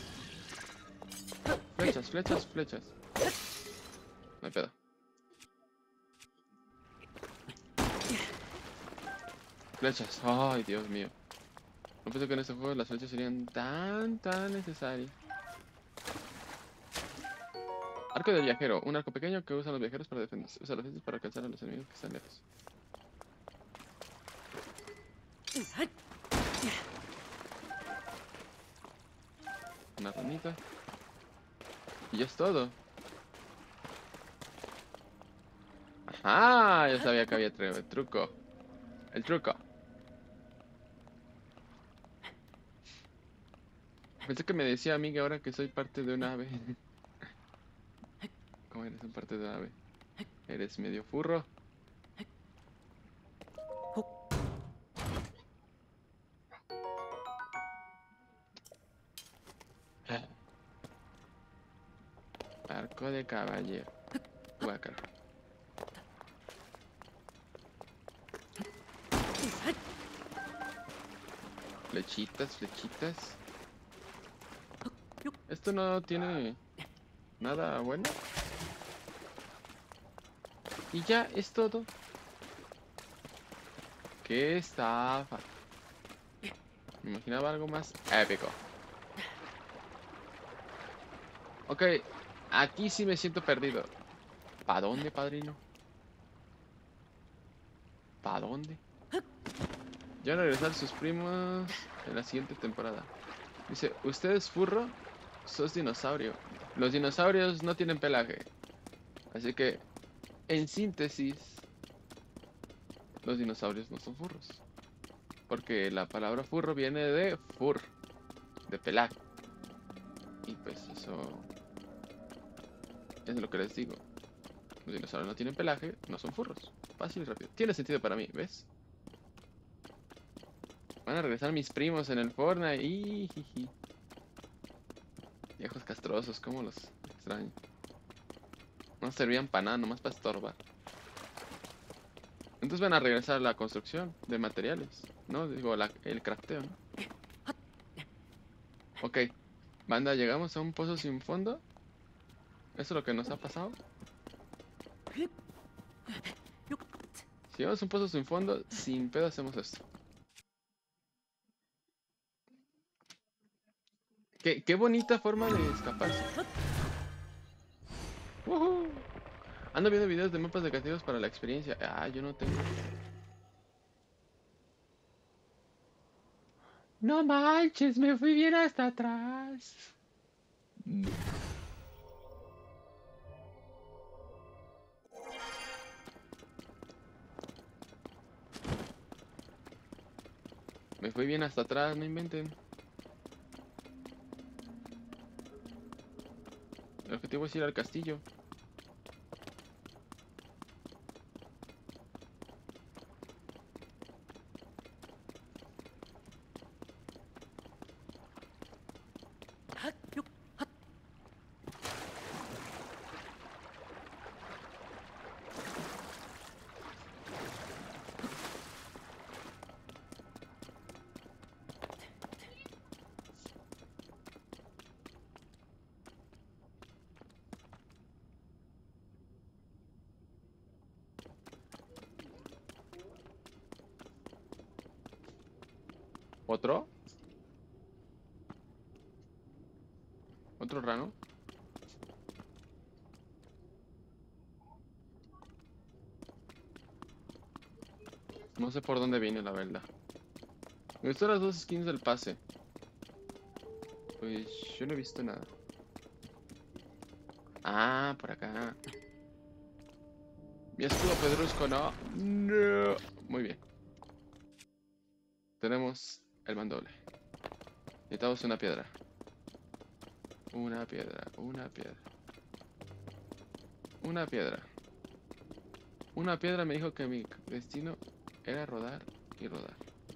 Flechas, flechas, flechas. No hay pedo. Flechas. Ay, Dios mío. No pensé que en este juego las flechas serían tan necesarias. Arco del viajero. Un arco pequeño que usan los viajeros para defenderse. Usa las flechas para alcanzar a los enemigos que están lejos. Una ranita. Y ya es todo. Ajá, yo sabía que había truco. El truco. Pensé que me decía a mí que ahora que soy parte de un ave. ¿Cómo eres un parte de un ave? ¿Eres medio furro? Arco de caballero. Guácala. Flechitas, flechitas. Esto no tiene nada bueno. Y ya es todo. ¡Qué estafa! Me imaginaba algo más épico. Ok, aquí sí me siento perdido. ¿Para dónde, padrino? ¿Para dónde? Ya van a regresar sus primos en la siguiente temporada. Dice, ¿usted es furro? Sos dinosaurio. Los dinosaurios no tienen pelaje. Así que, en síntesis, los dinosaurios no son furros. Porque la palabra furro viene de fur, de pelaje. Y pues eso es lo que les digo. Los dinosaurios no tienen pelaje, no son furros. Fácil y rápido. Tiene sentido para mí, ¿ves? Van a regresar mis primos en el Fortnite. Ijiji. Viejos castrosos, cómo los extraño. No servían para nada, nomás para estorbar. Entonces van a regresar a la construcción de materiales, ¿no? Digo, el crafteo, ¿no? Ok, banda, llegamos a un pozo sin fondo. ¿Eso es lo que nos ha pasado? Si llegamos a un pozo sin fondo, sin pedo hacemos esto. Qué bonita forma de escaparse. ¡Woohoo! Ando viendo videos de mapas de castillos para la experiencia. Ah, yo no tengo. No manches, me fui bien hasta atrás. Me fui bien hasta atrás, no inventen. El objetivo es ir al castillo. ¿Otro? ¿Otro rano? No sé por dónde viene, la verdad. Me gustan las dos skins del pase. Pues yo no he visto nada. Ah, por acá. Mi escudo pedrusco, no. No. Muy bien. Tenemos el mandoble. Necesitamos una piedra. Una piedra, una piedra. Una piedra. Una piedra me dijo que mi destino era rodar y rodar.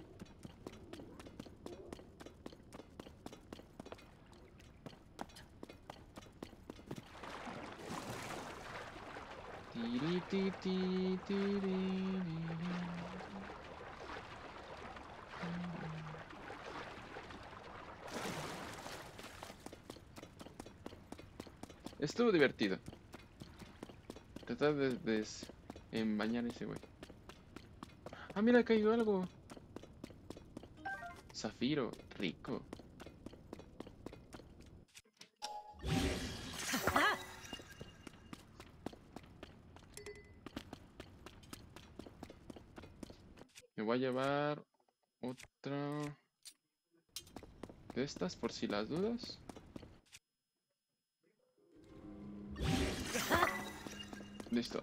Tiri, ti, ti, tiri, estuvo divertido. Tratar de bañar a ese güey. Ah, mira, cayó algo. Zafiro, rico. Me voy a llevar otra de estas por si las dudas. Listo.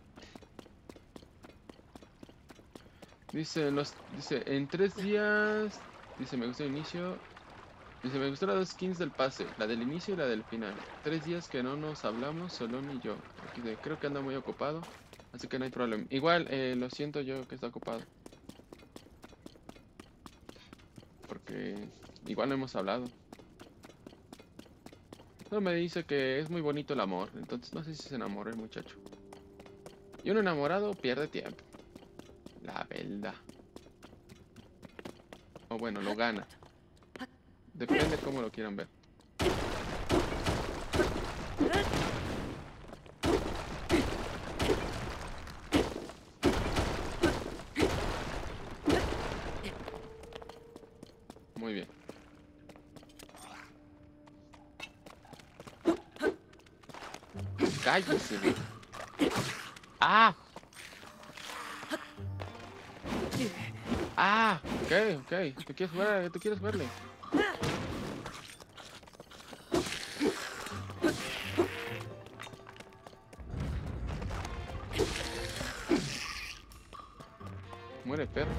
Dice, en 3 días. Dice, me gusta el inicio. Dice, me gustó las dos skins del pase, la del inicio y la del final. 3 días que no nos hablamos, Solón y yo. Aquí creo que anda muy ocupado, así que no hay problema. Igual, lo siento yo que está ocupado. Porque igual no hemos hablado. Solo me dice que es muy bonito el amor, entonces no sé si se enamora el muchacho. Y un enamorado pierde tiempo. La verdad. O bueno, lo gana. Depende cómo lo quieran ver. Muy bien. Cállese, güey. ¡Ah! ¡Ah! Ok, ok. ¿Tú quieres verle? Muere, perro.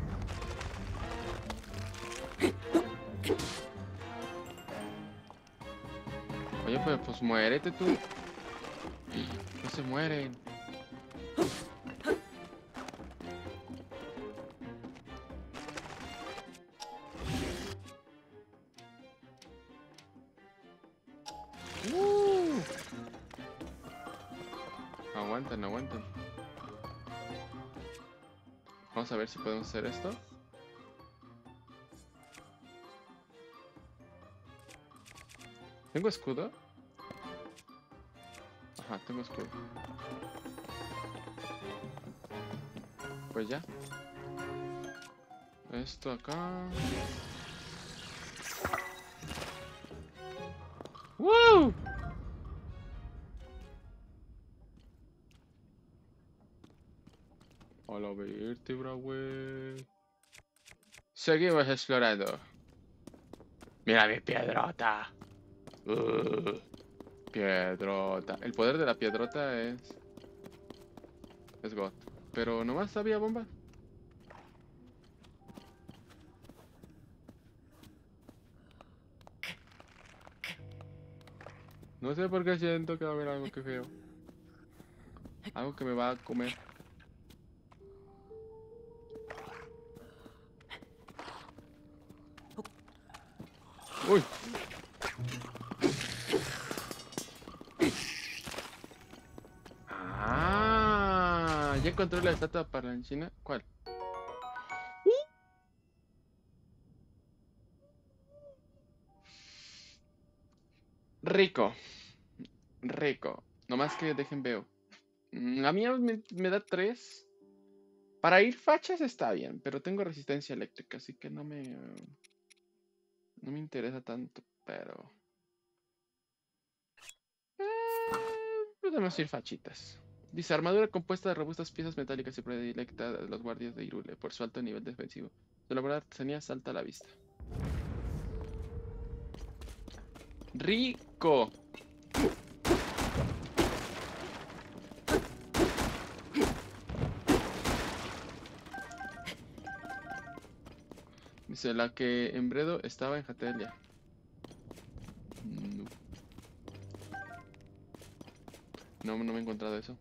Oye, pues muérete tú. No se mueren. Aguanten, aguanten. Vamos a ver si podemos hacer esto. ¿Tengo escudo? Ajá, tengo escudo. Pues ya. Esto acá. ¡Woo! A la vértebra, güey. Seguimos explorando. Mira mi piedrota. Piedrota. El poder de la piedrota es God. Pero nomás había bomba. No sé por qué siento que va a haber algo que feo. Algo que me va a comer. Uy. Ah, ya encontré la estatua parlanchina. ¿Cuál? Rico. Rico. Nomás que dejen veo. A mí me da 3. Para ir fachas está bien, pero tengo resistencia eléctrica, así que no me interesa tanto, pero podemos ir fachitas. Dice, armadura compuesta de robustas piezas metálicas y predilecta de los guardias de Hyrule por su alto nivel defensivo. Su elaborada artesanía salta a la vista. ¡Rico! Dice, la que en Bredo estaba en Hatelia. No, no me he encontrado eso.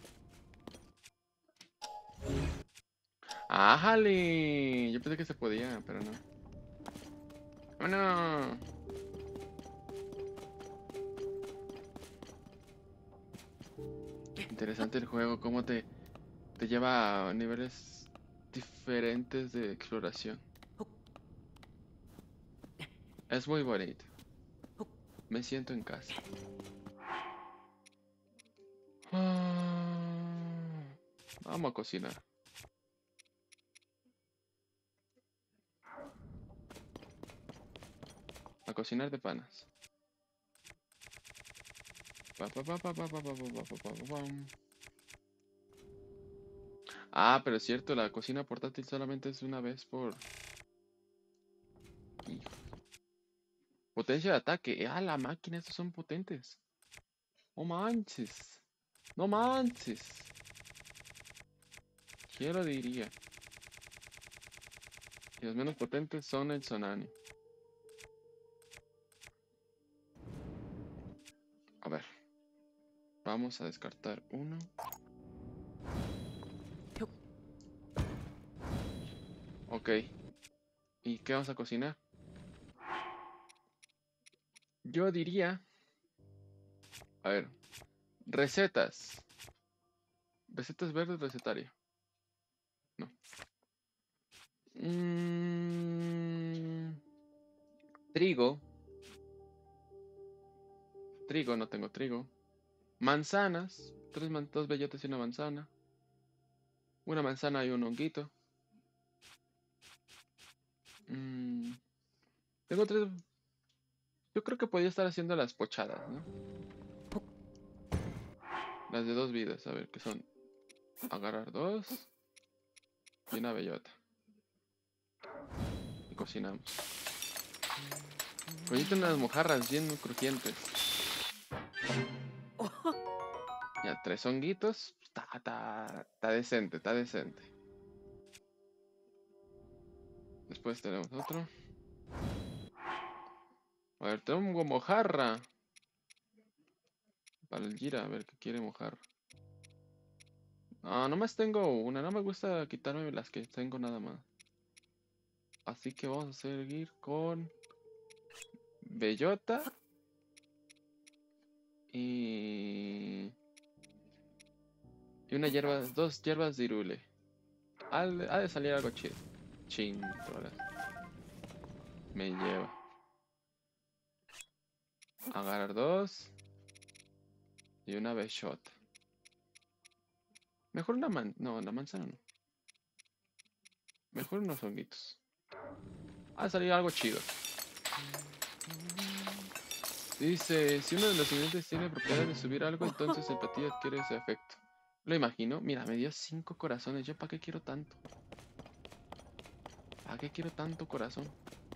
¡Ájale! Yo pensé que se podía, pero no. ¡Oh, no! Interesante el juego, cómo te lleva a niveles diferentes de exploración. Es muy bonito. Me siento en casa. Vamos a cocinar. A cocinar de panas. Ah, pero es cierto, la cocina portátil solamente es una vez por... Hijo. Potencia de ataque. Ah, la máquina, estos son potentes. No manches. No manches. ¿Quién lo diría? Y los menos potentes son el Sonani. A ver. Vamos a descartar uno. Ok. ¿Y qué vamos a cocinar? Yo diría... A ver. Recetas. Recetas verdes, recetario. No. Trigo. Trigo, no tengo trigo. Manzanas. Dos bellotas y una manzana. Una manzana y un honguito. Tengo tres... Yo creo que podría estar haciendo las pochadas, ¿no? Las de 2 vidas, a ver, ¿qué son? Agarrar 2 y una bellota. Y cocinamos. Cogiste unas mojarras bien crujientes. Ya, 3 honguitos. Está decente, está decente. Después tenemos otro. A ver, tengo mojarra. Para el gira, a ver qué quiere mojar. No, nomás tengo una. No me gusta quitarme las que tengo nada más. Así que vamos a seguir con bellota. Y una hierba, 2 hierbas de Hyrule. Ha de salir algo chido. Ahora me lleva. Agarrar 2 y una bellota. Mejor una no, la manzana no. Mejor unos honguitos. Ha de salir algo chido. Dice, si uno de los ingredientes tiene propiedad de subir algo, entonces el platillo adquiere ese efecto. Lo imagino. Mira, me dio 5 corazones. ¿Yo para qué quiero tanto? ¿Para qué quiero tanto corazón?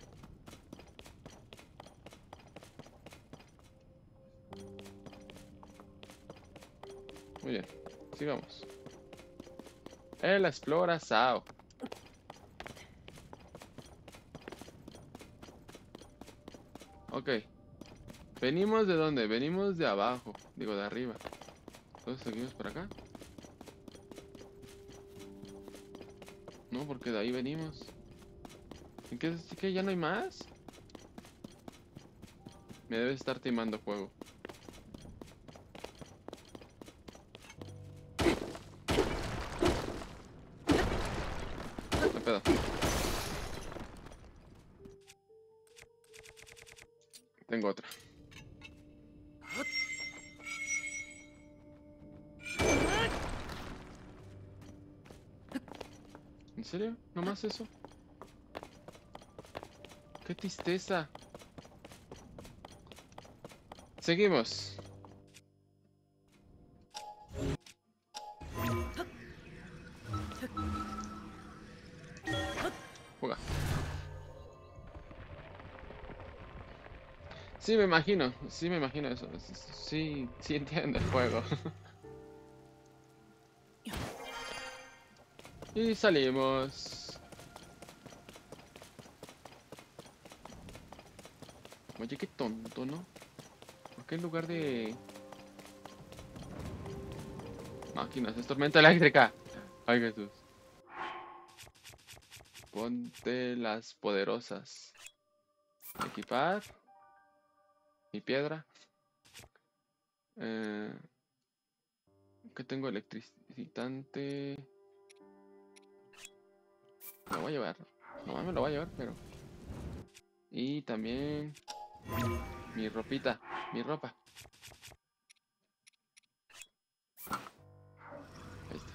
Muy bien, sigamos. El explora Sao. Ok. ¿Venimos de dónde? Venimos de abajo. Digo, de arriba. Entonces seguimos por acá. No, porque de ahí venimos. ¿Y qué? ¿Ya no hay más? Me debe estar timando fuego. ¿Qué pedo? Tengo otra. ¿En serio? ¿Nomás eso? ¡Qué tristeza! Seguimos. sí me imagino eso. Sí, sí entiendo el juego. Y salimos. Oye, qué tonto, ¿no? ¿Por qué en lugar de máquinas es tormenta eléctrica? Ay, Jesús. Ponte las poderosas. Equipar. Mi piedra. Eh, ¿Qué tengo? Electricitante. Me lo voy a llevar. No me lo voy a llevar, pero. Y también mi ropita. Mi ropa. Ahí está.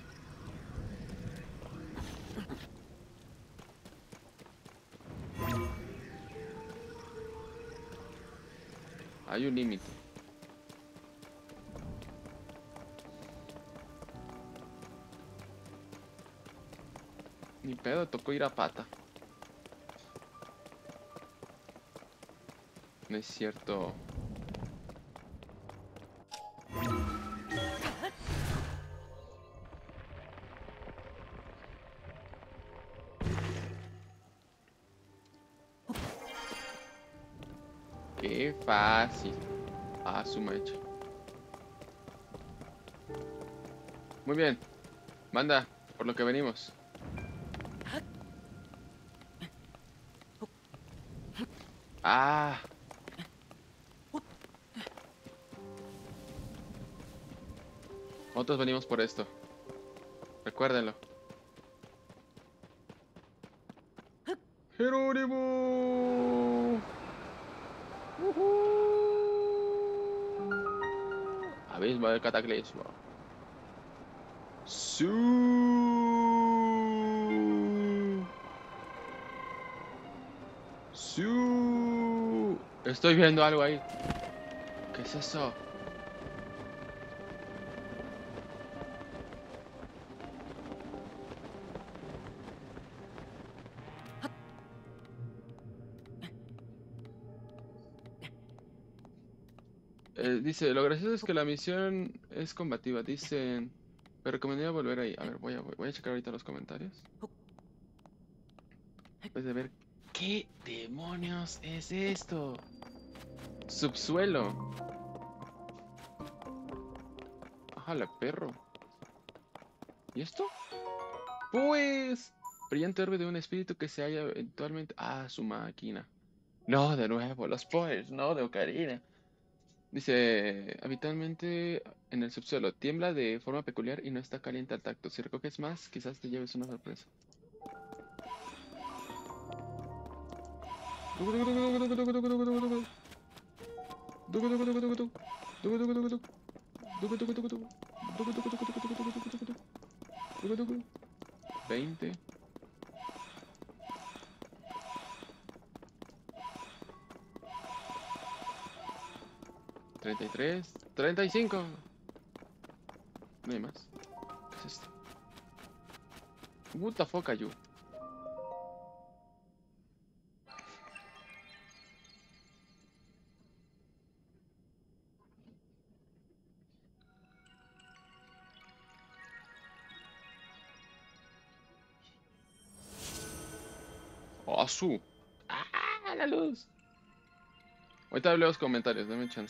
Hay un límite. Ni pedo, tocó ir a pata. No es cierto. Qué fácil. Ah, su mecha. Muy bien. Manda, por lo que venimos. Ah, nosotros venimos por esto. Recuérdenlo. ¡Jerónimo! ¡Uhú! Abismo del cataclismo. ¡Su! ¡Su! Estoy viendo algo ahí. ¿Qué es eso? Dice, lo gracioso es que la misión es combativa. Dicen, me recomendaría volver ahí. A ver, voy a checar ahorita los comentarios. Después de ver, ¿qué demonios es esto? Subsuelo. Ajala, perro. ¿Y esto? Pues, brillante orbe de un espíritu que se halla eventualmente... Ah, su máquina. No, de nuevo, los poderes, no, de Ocarina. Dice, habitualmente en el subsuelo tiembla de forma peculiar y no está caliente al tacto. Si recoges más, quizás te lleves una sorpresa. Veinte, 33, 35. No hay más. ¿Qué es esto? What the fuck are you? ¡Oh, su! ¡Ah, la luz! Ahorita leo los comentarios, dame chance.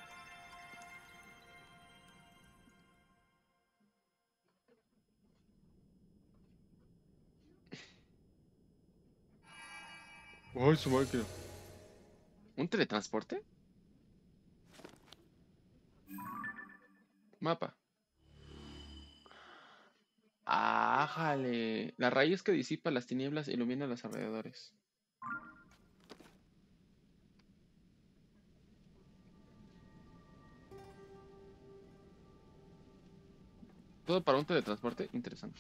¡Ay, su máquina! ¿Un teletransporte? Mapa. ¡Ájale! La raíz que disipa las tinieblas ilumina los alrededores. Todo para un teletransporte interesante.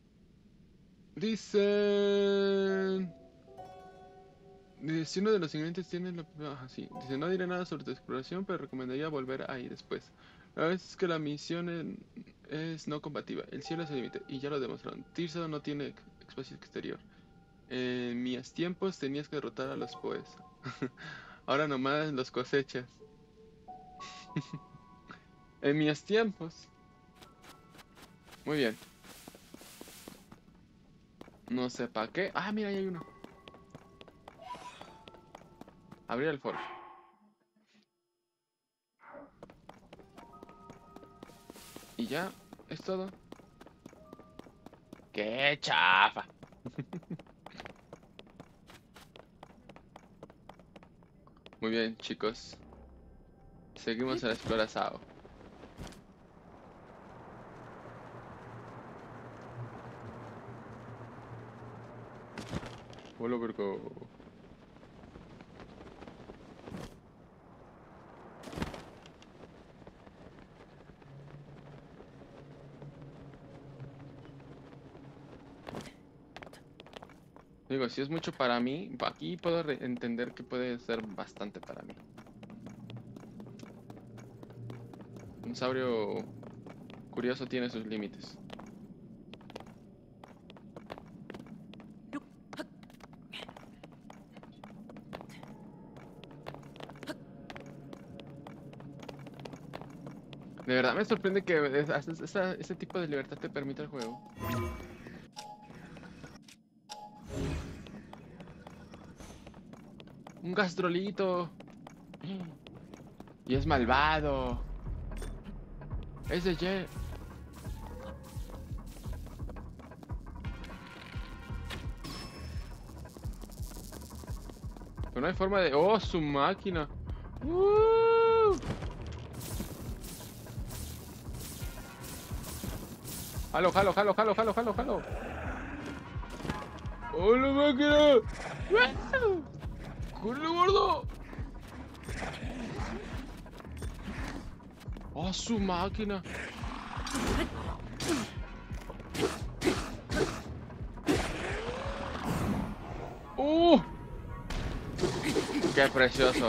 Dicen... Si uno de los ingredientes tiene la... Ajá, sí. Dice, no diré nada sobre tu exploración, pero recomendaría volver ahí después. La verdad es que la misión es no combativa. El cielo es el límite, y ya lo demostraron. Tirso no tiene espacio exterior. En mis tiempos tenías que derrotar a los Poes. Ahora nomás los cosechas. En mis tiempos. Muy bien. No sé para qué. Ah, mira, ahí hay uno. Abrir el foro. Y ya, es todo. ¡Qué chafa! Muy bien, chicos. Seguimos en la exploración. Hola, Virgo. Digo, si es mucho para mí, aquí puedo entender que puede ser bastante para mí. Un saurio curioso tiene sus límites. De verdad me sorprende que ese tipo de libertad te permita el juego. Un gastrolito. Y es malvado. Es de Jet. Pero no hay forma de... ¡Oh, su máquina! ¡Jalo, jalo, jalo, jalo, jalo, jalo, jalo! ¡Oh, la máquina! ¡Corre, gordo! ¡Oh, su máquina! ¡Oh! ¡Qué precioso!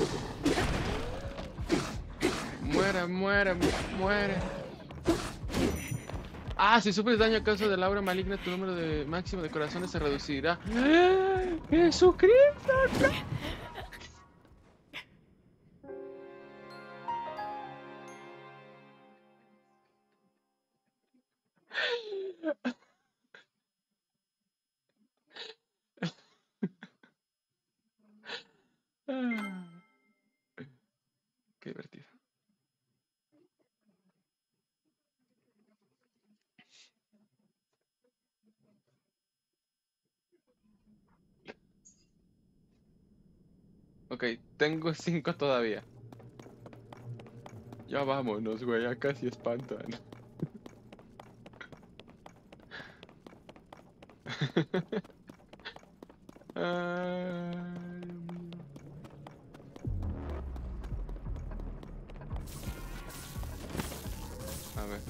Muere, muere, muere. Ah, si sufres daño a causa del aura maligna, tu número de máximo de corazones se reducirá. ¡Jesucristo! Qué divertido. Ok, tengo 5 todavía. Ya vámonos, güey, ya casi espantan. Ay, Dios mío. A ver.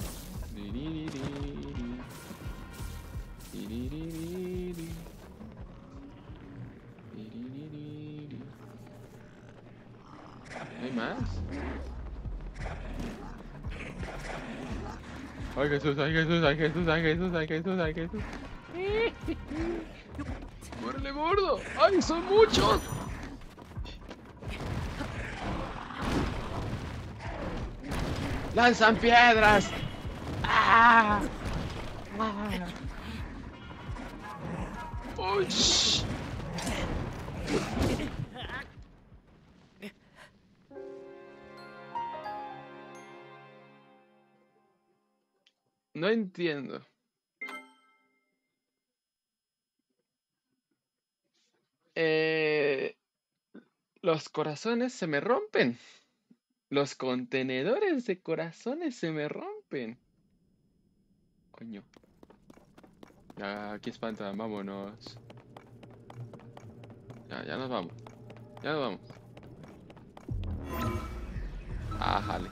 ¿Hay más? Ay, Jesús, ay, Jesús, ay, Jesús, ay, Jesús, ay, Jesús, ay, Jesús. ¡Muérele, gordo! ¡Ay, son muchos! ¡Lanzan piedras! ¡Ah! ¡Ah! ¡Uy! No entiendo. Los corazones se me rompen. Los contenedores de corazones se me rompen. Coño. Ya, aquí espantan, vámonos. Ya nos vamos. Ya nos vamos. Ah, jale.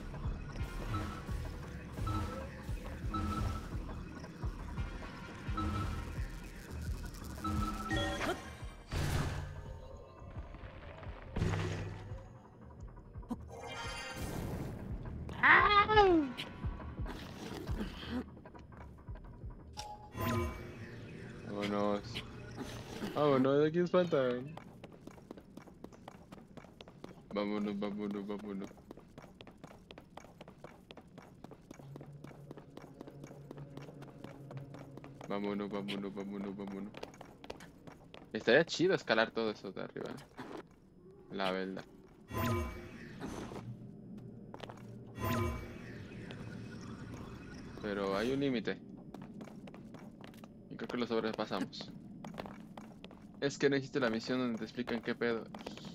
Vámonos. Vámonos, aquí espantan. Vámonos, vámonos, vámonos. Vámonos, vámonos, vámonos, vámonos. Estaría chido escalar todo eso de arriba. La verdad. Pero hay un límite. Y creo que lo sobrepasamos. Es que no hiciste la misión donde te explican qué pedo.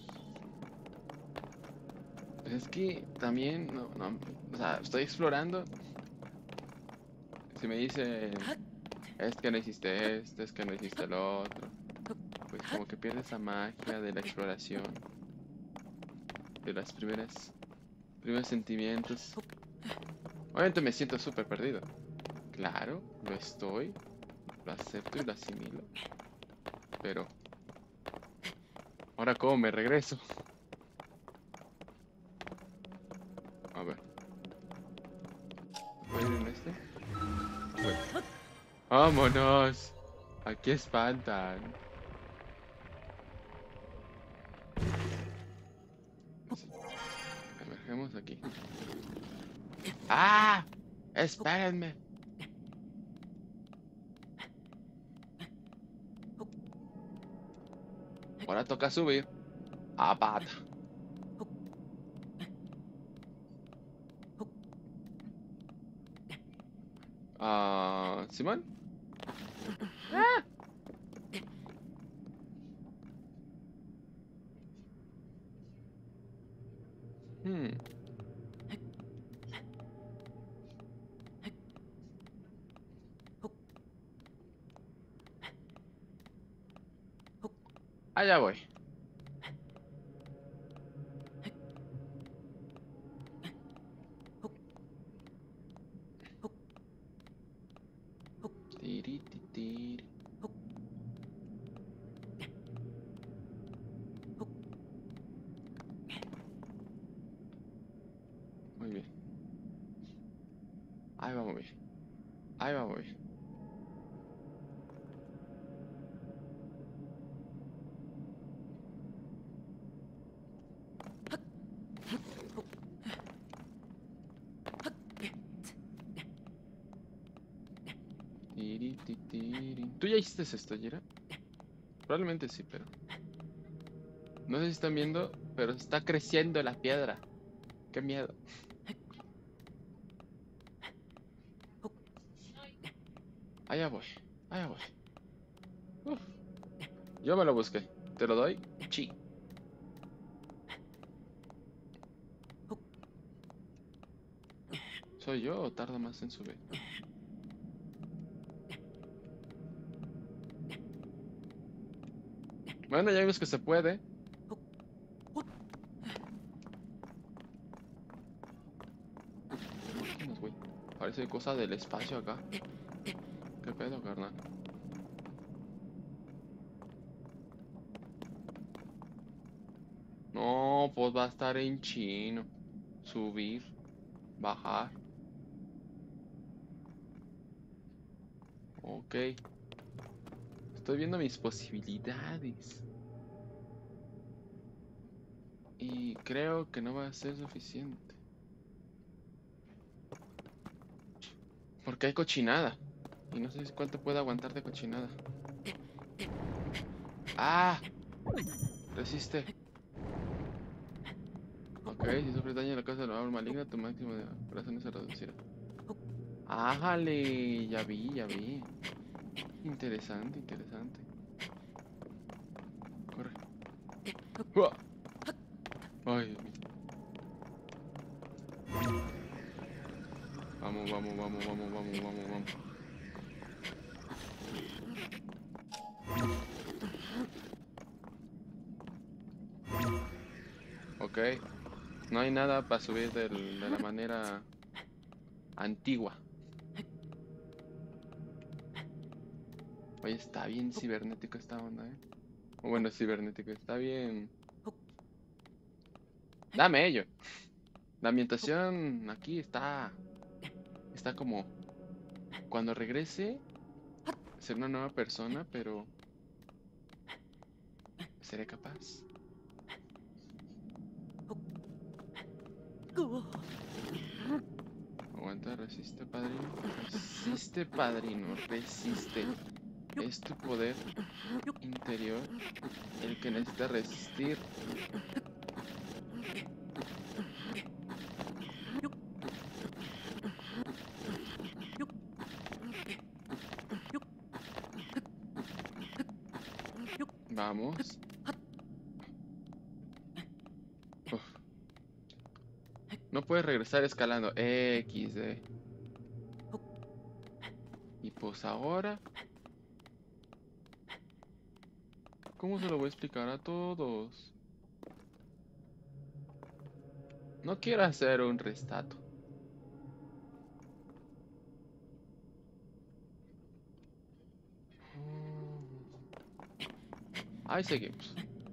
Pues es que también, o sea, estoy explorando. Si me dicen, es que no hiciste esto, es que no hiciste lo otro, pues como que pierde esa magia de la exploración, de las primeros sentimientos. Obviamente me siento súper perdido. Claro, lo estoy, lo acepto y lo asimilo. Pero, ¿ahora cómo me regreso? A ver. ¿Puedo ir en este? Bueno. ¡Vámonos! Aquí espantan. Sí. Emergemos aquí. ¡Ah! ¡Espérenme! Ahora toca subir. ¡Ah, pata! Ah, ¿Simón? ¡Ah! Hmm. Allá voy. Tiri, ti, tiri. Muy bien. Ahí vamos bien. Ahí vamos bien. Tiri, ti, tiri. ¿Tú ya hiciste esto, Jira? Probablemente sí, pero... No sé si están viendo, pero está creciendo la piedra. Qué miedo. Allá voy. Allá voy. Uf. Yo me lo busqué. ¿Te lo doy? Sí. ¿Soy yo o tarda más en subir? Bueno, ya vimos que se puede. Vámonos, güey. Parece cosa del espacio acá. ¿Qué pedo, carnal? No, pues va a estar en chino. Subir, bajar. Ok. Estoy viendo mis posibilidades. Y creo que no va a ser suficiente. Porque hay cochinada. Y no sé cuánto puede aguantar de cochinada. ¡Ah! Resiste. Ok, si sufres daño en la casa de la arma maligna, tu máximo de operaciones se reducirá. ¡Ájale! Ya vi, ya vi. Interesante, interesante. Corre. ¡Uah! Ay, Dios mío. Vamos, vamos, vamos, vamos, vamos, vamos, vamos. Ok. No hay nada para subir de la manera antigua. Oye, está bien cibernético esta onda, ¿eh? O bueno, cibernético, está bien. Dame ello. La ambientación aquí está como cuando regrese ser una nueva persona, pero ¿seré capaz? Aguanta, resiste, padrino. Resiste, padrino, resiste. Es tu poder interior el que necesita resistir. Vamos. Uf. No puedes regresar escalando. XD. Y pues ahora, ¿cómo se lo voy a explicar a todos? No quiero hacer un restato. Ahí seguimos.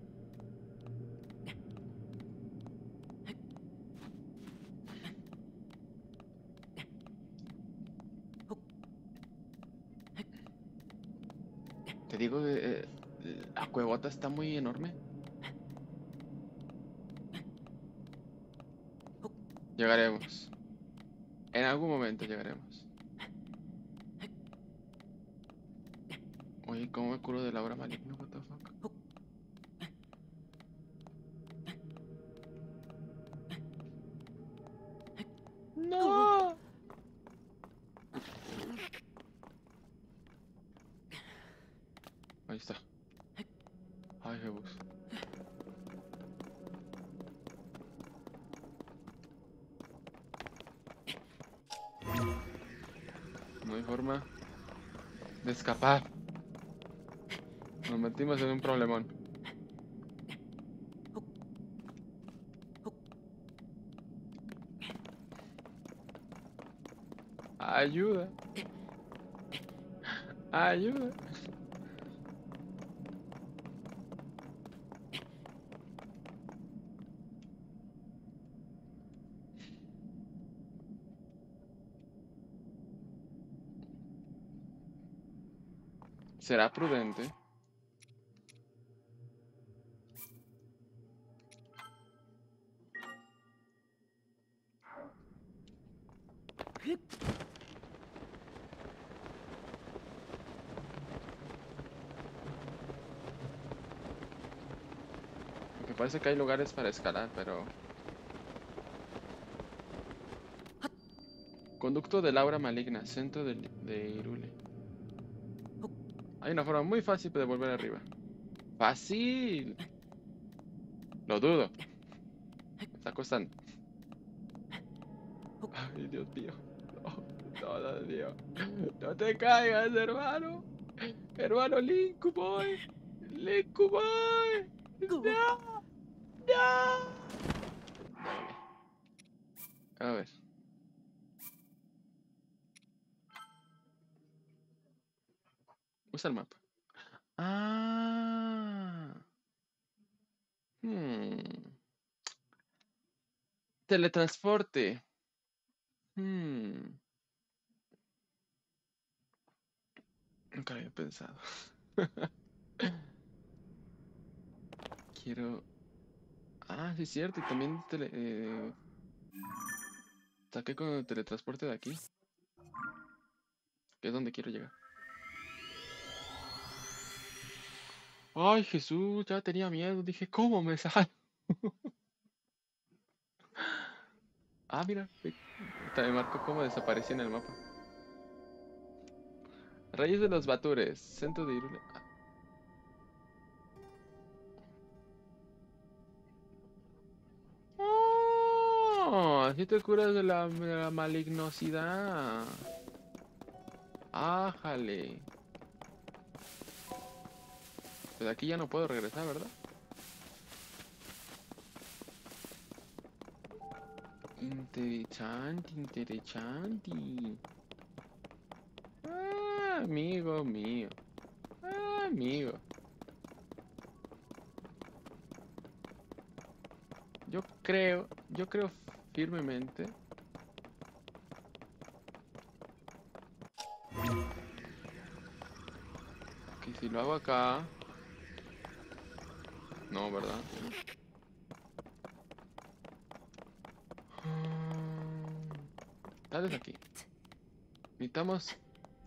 Te digo, la cuevota está muy enorme. Llegaremos. En algún momento llegaremos. Oye, ¿cómo me curo de la aura maligna? What the fuck? ¡No! Ahí está. Ay, Jesús. No hay forma de escapar. Nos metimos en un problemón. Ayuda. Ayuda. ¿Será prudente? Porque parece que hay lugares para escalar, pero... Conducto del aura maligna, centro de Hyrule. Hay una forma muy fácil de volver arriba. ¡Fácil! Lo dudo. Me está costando. Ay, Dios mío. No, no, Dios mío. No te caigas, hermano. Hermano Linkuboy. Linkuboy. No. No. A ver. Usa el mapa. Ah. Teletransporte. Nunca lo había pensado. Quiero... Ah, sí es cierto. Y también saqué con el teletransporte de aquí. Que es donde quiero llegar. Ay, Jesús, ya tenía miedo. Dije, ¿cómo me sale? Ah, mira. También marcó cómo desapareció en el mapa. Reyes de los Batures. Centro de Hyrule. Oh, así te curas de la malignosidad. Ájale. Pues aquí ya no puedo regresar, ¿verdad? Interesante, interesante. Ah, amigo mío. Ah, amigo. Yo creo firmemente que si lo hago acá... No, ¿verdad? Sales aquí. Necesitamos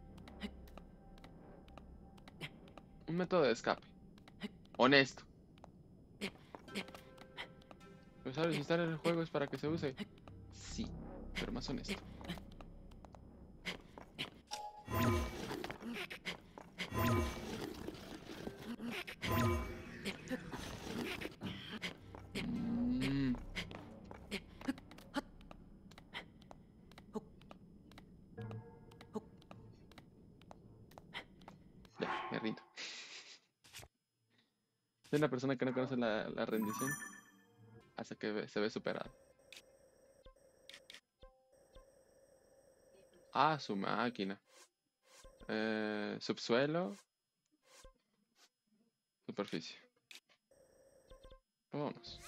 un método de escape. Honesto. Usar y instalar el juego es para que se use. Sí, pero más honesto. Mm, ya, me rindo. Soy una persona que no conoce la rendición hasta que se ve superada. Ah, su máquina. Subsuelo. Superficie. Pues vámonos.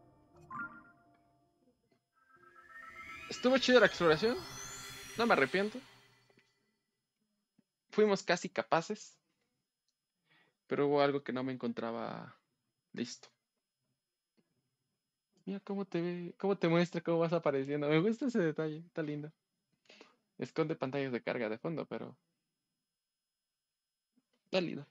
Estuvo chida la exploración. No me arrepiento. Fuimos casi capaces. Pero hubo algo que no me encontraba listo. Mira cómo te ve, cómo te muestra cómo vas apareciendo. Me gusta ese detalle, está lindo. Esconde pantallas de carga de fondo, pero está lindo.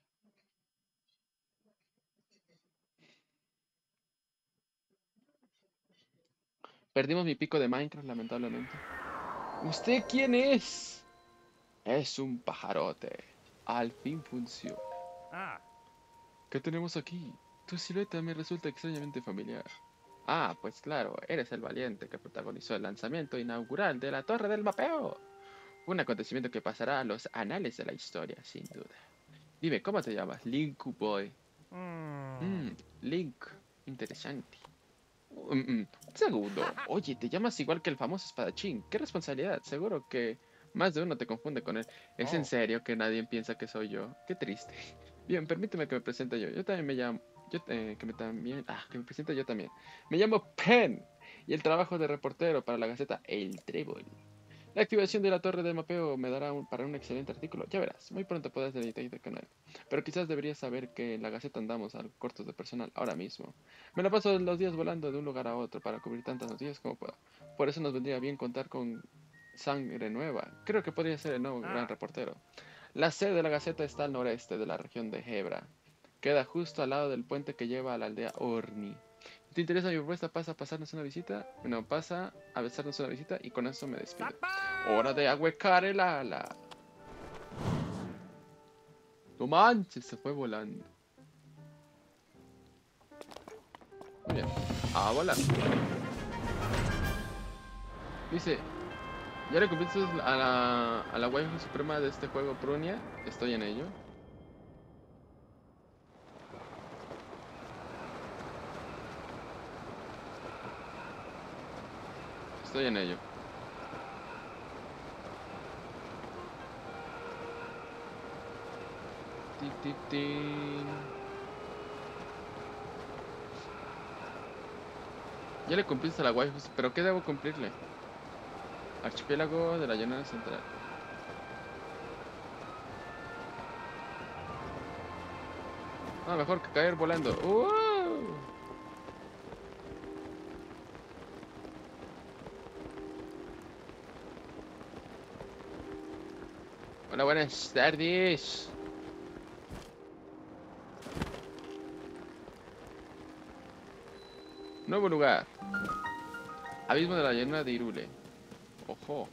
Perdimos mi pico de Minecraft, lamentablemente. ¿Usted quién es? Es un pajarote. Al fin funciona. Ah, ¿Qué tenemos aquí? Tu silueta me resulta extrañamente familiar. Ah, pues claro, eres el valiente que protagonizó el lanzamiento inaugural de la Torre del Mapeo. Un acontecimiento que pasará a los anales de la historia, sin duda. Dime, ¿cómo te llamas? Link Boy. mm, Link. Interesante. Un segundo. Oye, te llamas igual que el famoso espadachín. ¡Qué responsabilidad! Seguro que más de uno te confunde con él. ¿Es en oh, serio que nadie piensa que soy yo? Qué triste. Bien, permíteme que me presente yo. Yo también me llamo... que me presente yo también. Me llamo Pen. Y el trabajo de reportero para la Gaceta El Trébol. La activación de la torre de mapeo me dará para un excelente artículo. Ya verás, muy pronto podrás dedicarte con él. Pero quizás deberías saber que en la Gaceta andamos algo cortos de personal ahora mismo. Me la paso los días volando de un lugar a otro para cubrir tantas noticias como puedo. Por eso nos vendría bien contar con sangre nueva. Creo que podría ser el nuevo gran ah, reportero. La sede de la Gaceta está al noreste de la región de Hebra. Queda justo al lado del puente que lleva a la aldea Orni. Si te interesa mi propuesta, pasa a pasarnos una visita. No, pasa a besarnos una visita y con eso me despido. Hora de ahuecar el ala. No manches, se fue volando. Muy bien. A volar. Dice, ¿ya le cumpliste a la waifu suprema de este juego, Prunia? Estoy en ello. Estoy en ello. Tic, tic, tin. Ya le cumpliste a la waifu, pero ¿qué debo cumplirle? Archipiélago de la llanura central. Ah, mejor que caer volando. Hola, buenas tardes. Nuevo lugar. Abismo de la llanura de Irule. Ojo.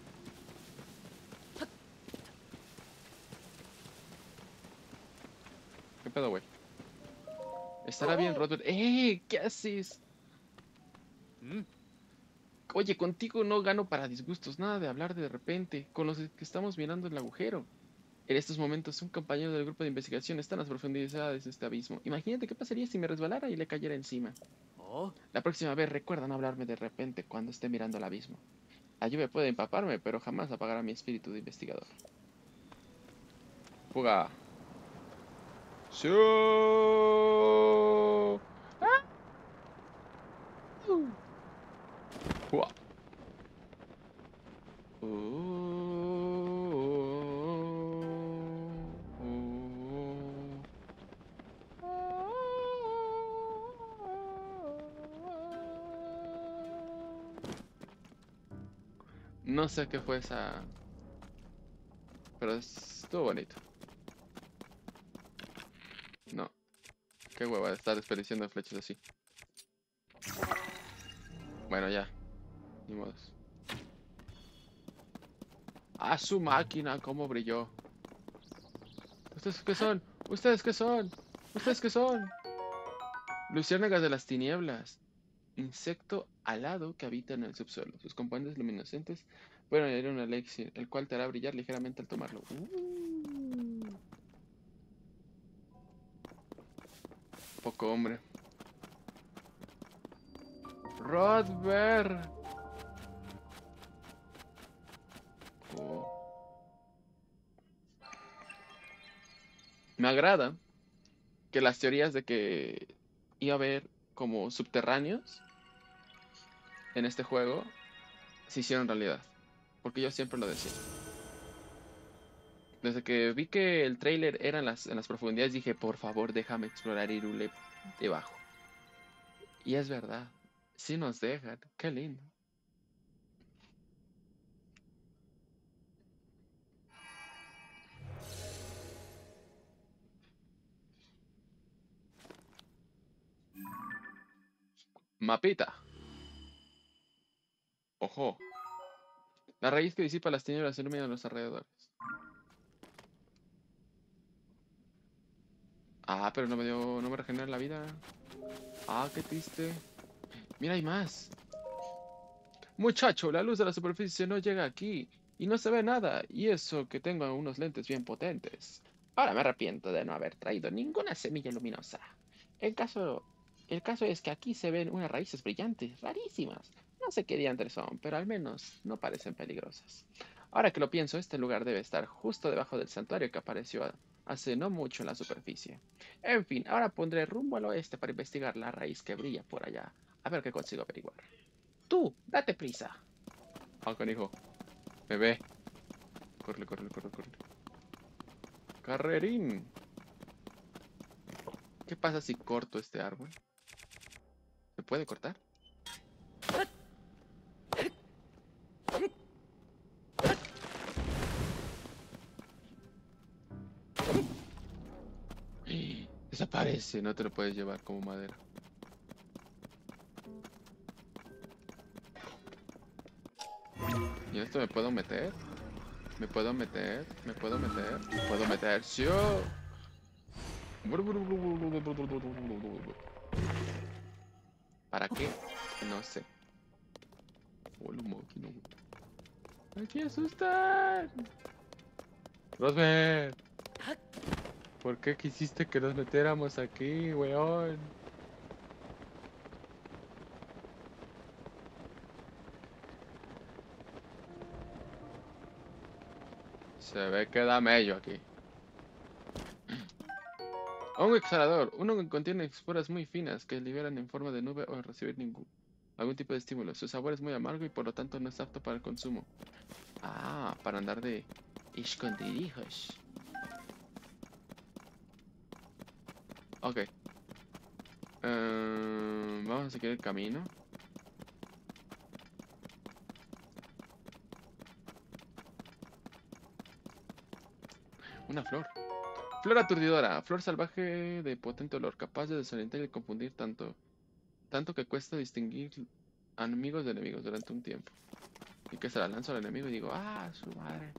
¿Qué pedo, güey? Estará bien, Rodbert. ¿Qué haces? mm, Oye, contigo no gano para disgustos. Nada de hablar de repente. Con los que estamos mirando el agujero. En estos momentos, un compañero del grupo de investigación está en las profundidades de este abismo. Imagínate qué pasaría si me resbalara y le cayera encima. oh, La próxima vez recuerda no hablarme de repente cuando esté mirando el abismo. La lluvia puede empaparme, pero jamás apagará mi espíritu de investigador. Fuga. ¡Sí! ¡Ah! Fua. No sé qué fue esa... Pero estuvo bonito. No. Qué hueva de estar desperdiciando flechas así. Bueno, ya. Ni modos. ¡Ah, su máquina! ¿Cómo brilló? ¿Ustedes qué son? ¿Ustedes qué son? ¿Ustedes qué son? Luciérnagas de las tinieblas. Insecto alado que habita en el subsuelo. Sus componentes luminescentes pueden añadir un elixir, el cual te hará brillar ligeramente al tomarlo. Poco hombre. Rodber. Oh. Me agrada que las teorías de que iba a haber como subterráneos en este juego se hicieron realidad. Porque yo siempre lo decía. Desde que vi que el trailer era en las profundidades, dije, por favor, déjame explorar Irule debajo. Y es verdad. Sí nos dejan. Qué lindo. Mapita. Ojo. La raíz que disipa las tinieblas ilumina los alrededores. Ah, pero no me regenera la vida. Ah, qué triste. Mira, hay más. Muchacho, la luz de la superficie no llega aquí y no se ve nada. Y eso que tengo unos lentes bien potentes. Ahora me arrepiento de no haber traído ninguna semilla luminosa. El caso, el caso es que aquí se ven unas raíces brillantes, rarísimas. No sé qué diantres son, pero al menos no parecen peligrosas. Ahora que lo pienso, este lugar debe estar justo debajo del santuario que apareció hace no mucho en la superficie. En fin, ahora pondré rumbo al oeste para investigar la raíz que brilla por allá. A ver qué consigo averiguar. Tú, date prisa. Ah, canijo. Me ve. Corre, corre, corre, corre. Carrerín. ¿Qué pasa si corto este árbol? ¿Se puede cortar? Desaparece, no te lo puedes llevar como madera. ¿Y esto me puedo meter? ¿Me puedo meter? ¿Me puedo meter? ¿Me puedo meter? ¡Sí! ¿Para qué? No sé. ¡Aquí asustan! ¡Rosmer! ¿Por qué quisiste que nos metiéramos aquí, weón? Se ve que da mello aquí. Un exhalador, uno que contiene esporas muy finas que liberan en forma de nube o al recibir algún tipo de estímulo. Su sabor es muy amargo y por lo tanto no es apto para el consumo. Ah, para andar de escondidijos. Ok. Vamos a seguir el camino. Una flor. Flor aturdidora. Flor salvaje de potente olor, capaz de desorientar y confundir tanto que cuesta distinguir amigos de enemigos durante un tiempo. Y que se la lanzo al enemigo y digo, ah, su madre.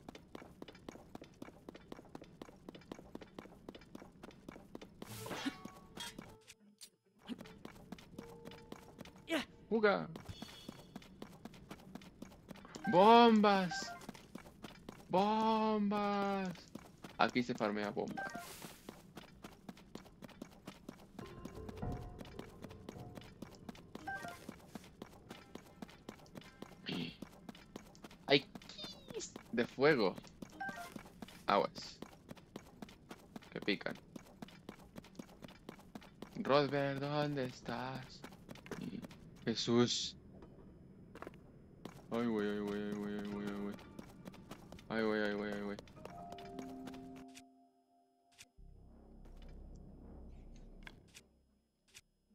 ¡Juga! ¡Bombas! ¡Bombas! Aquí se farmea bombas. Hay keys de fuego. Aguas. Que pican. Rosberg, ¿dónde estás? Jesús. Ay, güey, ay, güey, ay, güey, ay, güey, ay, güey. Ay, güey, ay, güey, ay, güey.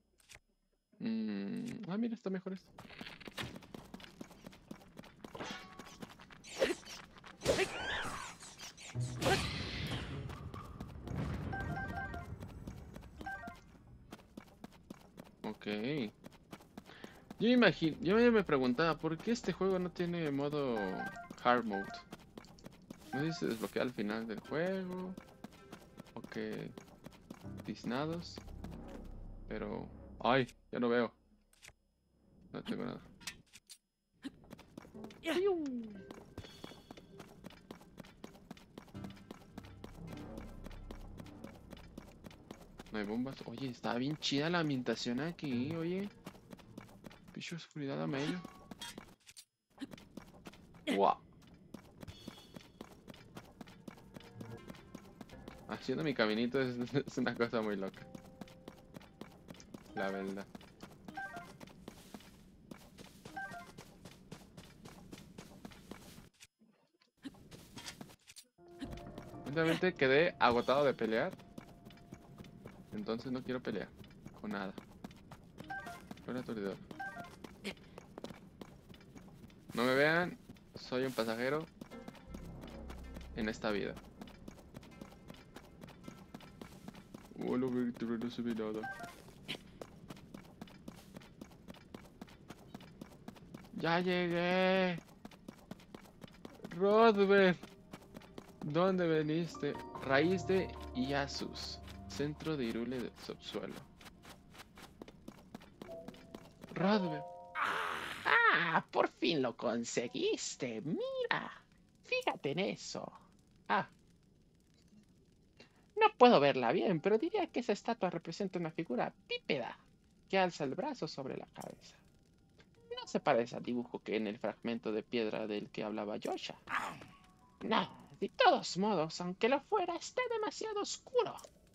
Ah, mira, está mejor esto. Ok. Yo me preguntaba, ¿por qué este juego no tiene modo hard mode? No sé si se desbloquea al final del juego o que tiznados, pero... ¡Ay! Ya no veo. No tengo nada. ¡Piu! No hay bombas. Oye, está bien chida la ambientación aquí, oye. Picho oscuridad a medio. ¡Guau! Haciendo mi caminito es una cosa muy loca. La verdad. Simplemente quedé agotado de pelear. Entonces no quiero pelear. Con nada. Fuera aturdidor. No me vean. Soy un pasajero en esta vida. Hola, Víctor, no se ve nada. ¡Ya llegué! Rodbert, ¿dónde veniste? Raíz de Iasus, centro de Irule del subsuelo. Rodbert. Ah, por fin lo conseguiste. Mira, fíjate en eso. Ah, no puedo verla bien, pero diría que esa estatua representa una figura bípeda que alza el brazo sobre la cabeza. No se parece al dibujo que en el fragmento de piedra del que hablaba Yosha. No, de todos modos, aunque lo fuera, está demasiado oscuro.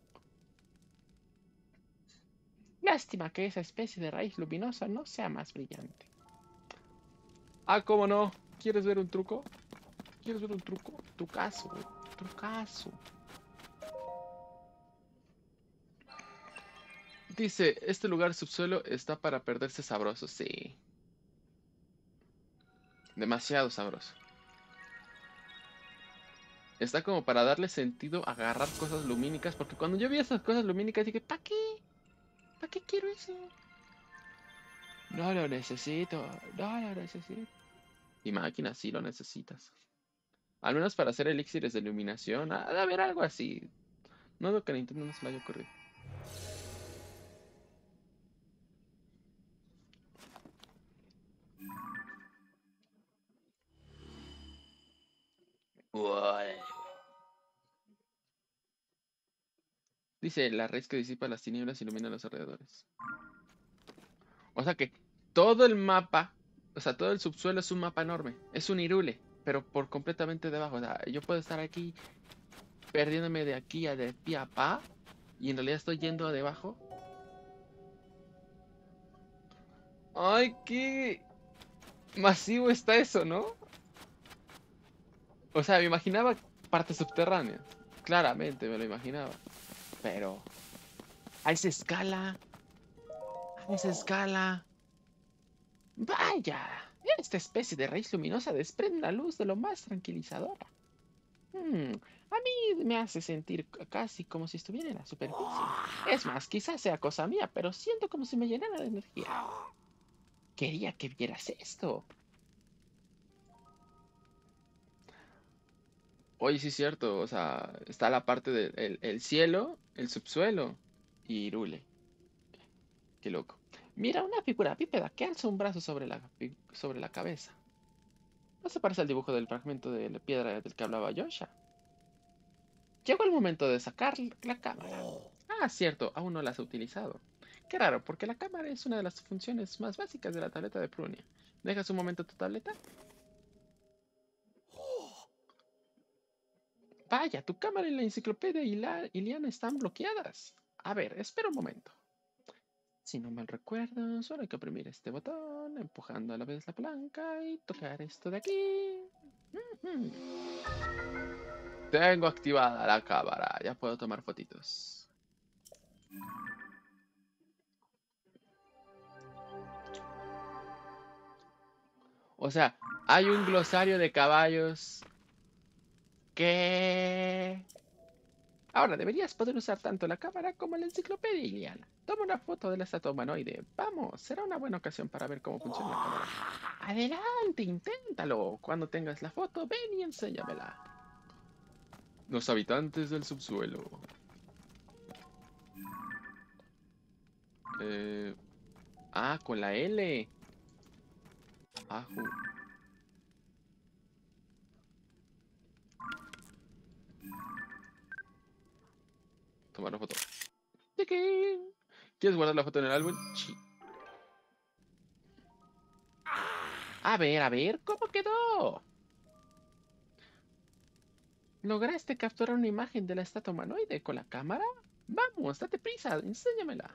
Lástima que esa especie de raíz luminosa no sea más brillante. Ah, ¿cómo no? ¿Quieres ver un truco? ¿Quieres ver un truco? Trucazo, güey. Trucazo. Dice, este lugar subsuelo está para perderse sabroso. Sí. Demasiado sabroso. Está como para darle sentido a agarrar cosas lumínicas. Porque cuando yo vi esas cosas lumínicas dije, ¿para qué? ¿Para qué quiero eso? No lo necesito. No lo necesito. Y máquina, sí lo necesitas. Al menos para hacer elixires de iluminación. Ha de haber algo así. No es lo que a Nintendo no se le haya ocurrido. Dice, la raíz que disipa las tinieblas ilumina los alrededores. O sea que todo el mapa, o sea, todo el subsuelo es un mapa enorme. Es un Irule, pero por completamente debajo. O sea, yo puedo estar aquí perdiéndome de aquí a de pie a pa y en realidad estoy yendo a debajo. Ay, qué masivo está eso, ¿no? O sea, me imaginaba partes subterráneas. Claramente me lo imaginaba. Pero a esa escala, a esa escala. Vaya, esta especie de raíz luminosa desprende una luz de lo más tranquilizadora. A mí me hace sentir casi como si estuviera en la superficie. Es más, quizás sea cosa mía, pero siento como si me llenara de energía. Quería que vieras esto. Oye, sí es cierto, o sea, está la parte del el cielo, el subsuelo y Irule. Qué loco. Mira, una figura bípeda que alza un brazo sobre la cabeza. ¿No se parece al dibujo del fragmento de la piedra del que hablaba Yosha? Llegó el momento de sacar la cámara. Ah, cierto, aún no la has utilizado. Qué raro, porque la cámara es una de las funciones más básicas de la tableta de Prunia. ¿Dejas un momento tu tableta? Vaya, tu cámara y la enciclopedia y la Iliana están bloqueadas. A ver, espera un momento. Si no mal recuerdo, solo hay que oprimir este botón, empujando a la vez la palanca y tocar esto de aquí. Ujú. Tengo activada la cámara, ya puedo tomar fotitos. O sea, hay un glosario de caballos. ¿Qué? Ahora deberías poder usar tanto la cámara como la enciclopedia, Iliana. Toma una foto de la estatua humanoide. Vamos, será una buena ocasión para ver cómo funciona la cámara. Adelante, inténtalo. Cuando tengas la foto, ven y enséñamela. Los habitantes del subsuelo. Eh, Con la L. Aju. Tomar la foto. ¡Tiquín! ¿Quieres guardar la foto en el álbum? Sí. A ver, ¿cómo quedó? ¿Lograste capturar una imagen de la estatua humanoide con la cámara? Vamos, date prisa, enséñamela.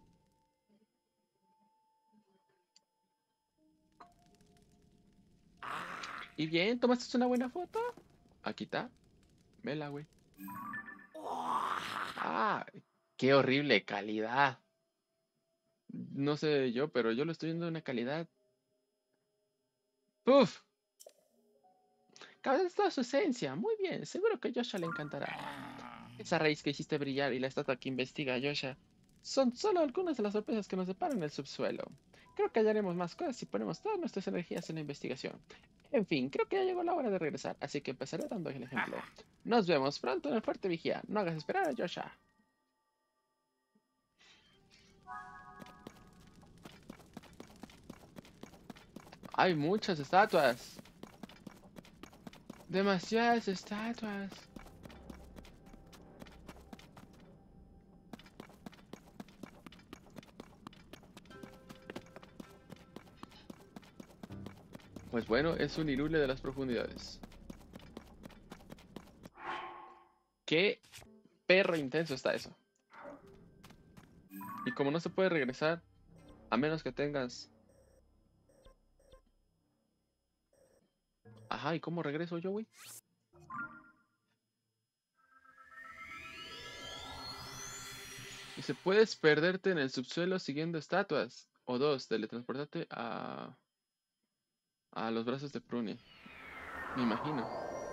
¿Y bien? ¿Tomaste una buena foto? Aquí está. Vela, güey. ¡Ah! ¡Qué horrible calidad! No sé yo, pero yo lo estoy viendo de una calidad. ¡Puf! Captas toda su esencia. Muy bien, seguro que a Joshua le encantará. Esa raíz que hiciste brillar y la estatua que investiga a Joshua son solo algunas de las sorpresas que nos deparan en el subsuelo. Creo que hallaremos más cosas si ponemos todas nuestras energías en la investigación. En fin, creo que ya llegó la hora de regresar, así que empezaré dando el ejemplo. Nos vemos pronto en el Fuerte Vigía. No hagas esperar a Joshua. Hay muchas estatuas. Demasiadas estatuas. Pues bueno, es un Irule de las profundidades. ¡Qué perro intenso está eso! Y como no se puede regresar, a menos que tengas... Ajá, ¿y cómo regreso yo, güey? Dice, puedes perderte en el subsuelo siguiendo estatuas. O dos, teletransportarte a los brazos de Prunia. Me imagino.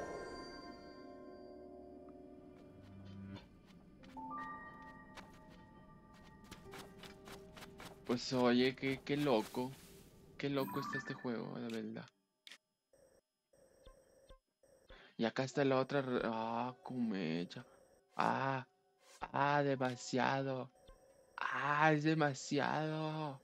Pues oye, qué loco. Qué loco está este juego, la verdad. Y acá está la otra. Cumecha. Ah, demasiado. Es demasiado.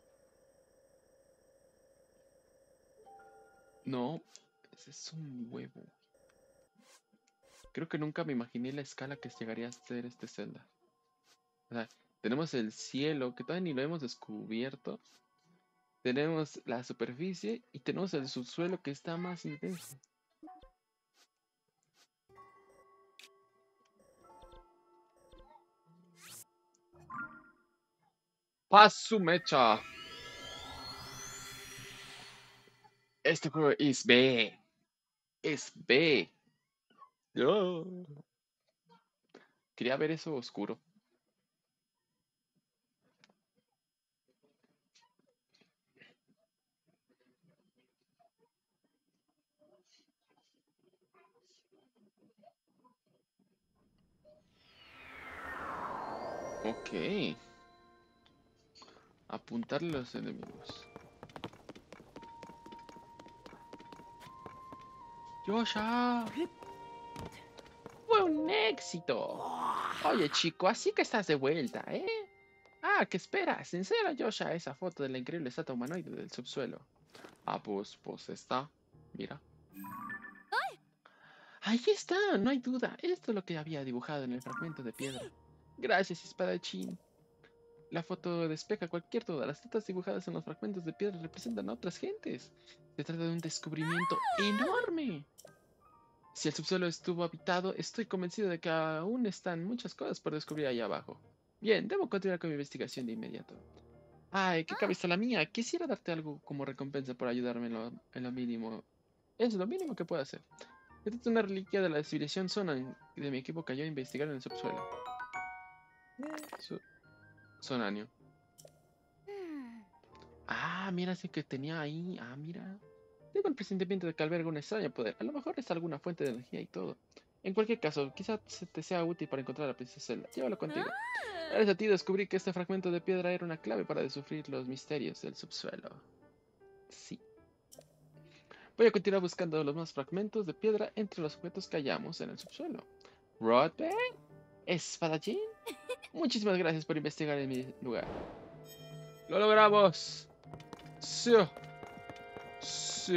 No, ese es un huevo. Creo que nunca me imaginé la escala que llegaría a ser este Zelda. O sea, tenemos el cielo, que todavía ni lo hemos descubierto. Tenemos la superficie y tenemos el subsuelo que está más intenso. ¡Pasu mecha! Este juego es B. Es B. Oh. Quería ver eso oscuro. Ok. Apuntarle a los enemigos. ¡Yosha! ¡Fue un éxito! Oye, chico, así que estás de vuelta, ¿eh? ¿Qué esperas? Enséñale a Joshua esa foto de la increíble estatua humanoide del subsuelo. Pues está. Mira. Ahí está, no hay duda. Esto es lo que había dibujado en el fragmento de piedra. Gracias, espadachín. La foto despeja cualquier duda. Las estatuas dibujadas en los fragmentos de piedra representan a otras gentes. Se trata de un descubrimiento enorme. Si el subsuelo estuvo habitado, estoy convencido de que aún están muchas cosas por descubrir allá abajo. Bien, debo continuar con mi investigación de inmediato. Ay, qué cabeza la mía. Quisiera darte algo como recompensa por ayudarme en lo mínimo. Es lo mínimo que puedo hacer. Esta es una reliquia de la civilización Sonan de mi equipo cayó a investigar en el subsuelo. Sonanio. Mira, sí que tenía ahí. Mira. Tengo el presentimiento de que alberga un extraño poder. A lo mejor es alguna fuente de energía y todo. En cualquier caso, quizá te sea útil para encontrar a la princesa Zelda. Llévalo contigo. Gracias a ti descubrí que este fragmento de piedra era una clave para descubrir los misterios del subsuelo. Sí. Voy a continuar buscando los más fragmentos de piedra entre los objetos que hallamos en el subsuelo. ¿Rodberg? ¿Espadachín? Muchísimas gracias por investigar en mi lugar. ¡Lo logramos! ¡Sí! ¡Sí!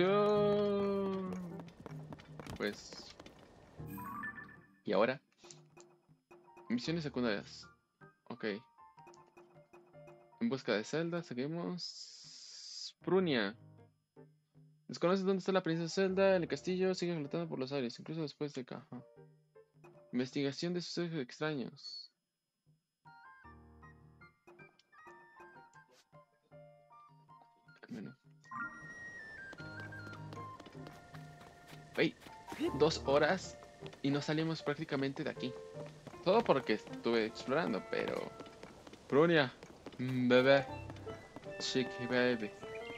Pues... ¿Y ahora? Misiones secundarias. Ok. En busca de Zelda, seguimos... Prunia. Desconoces dónde está la princesa Zelda. El castillo sigue flotando por los aires, incluso después de caja. Investigación de sucesos extraños. Menú. Hey, 2 horas y no salimos prácticamente de aquí. Todo porque estuve explorando, pero... Prunia, bebé, chiqui baby.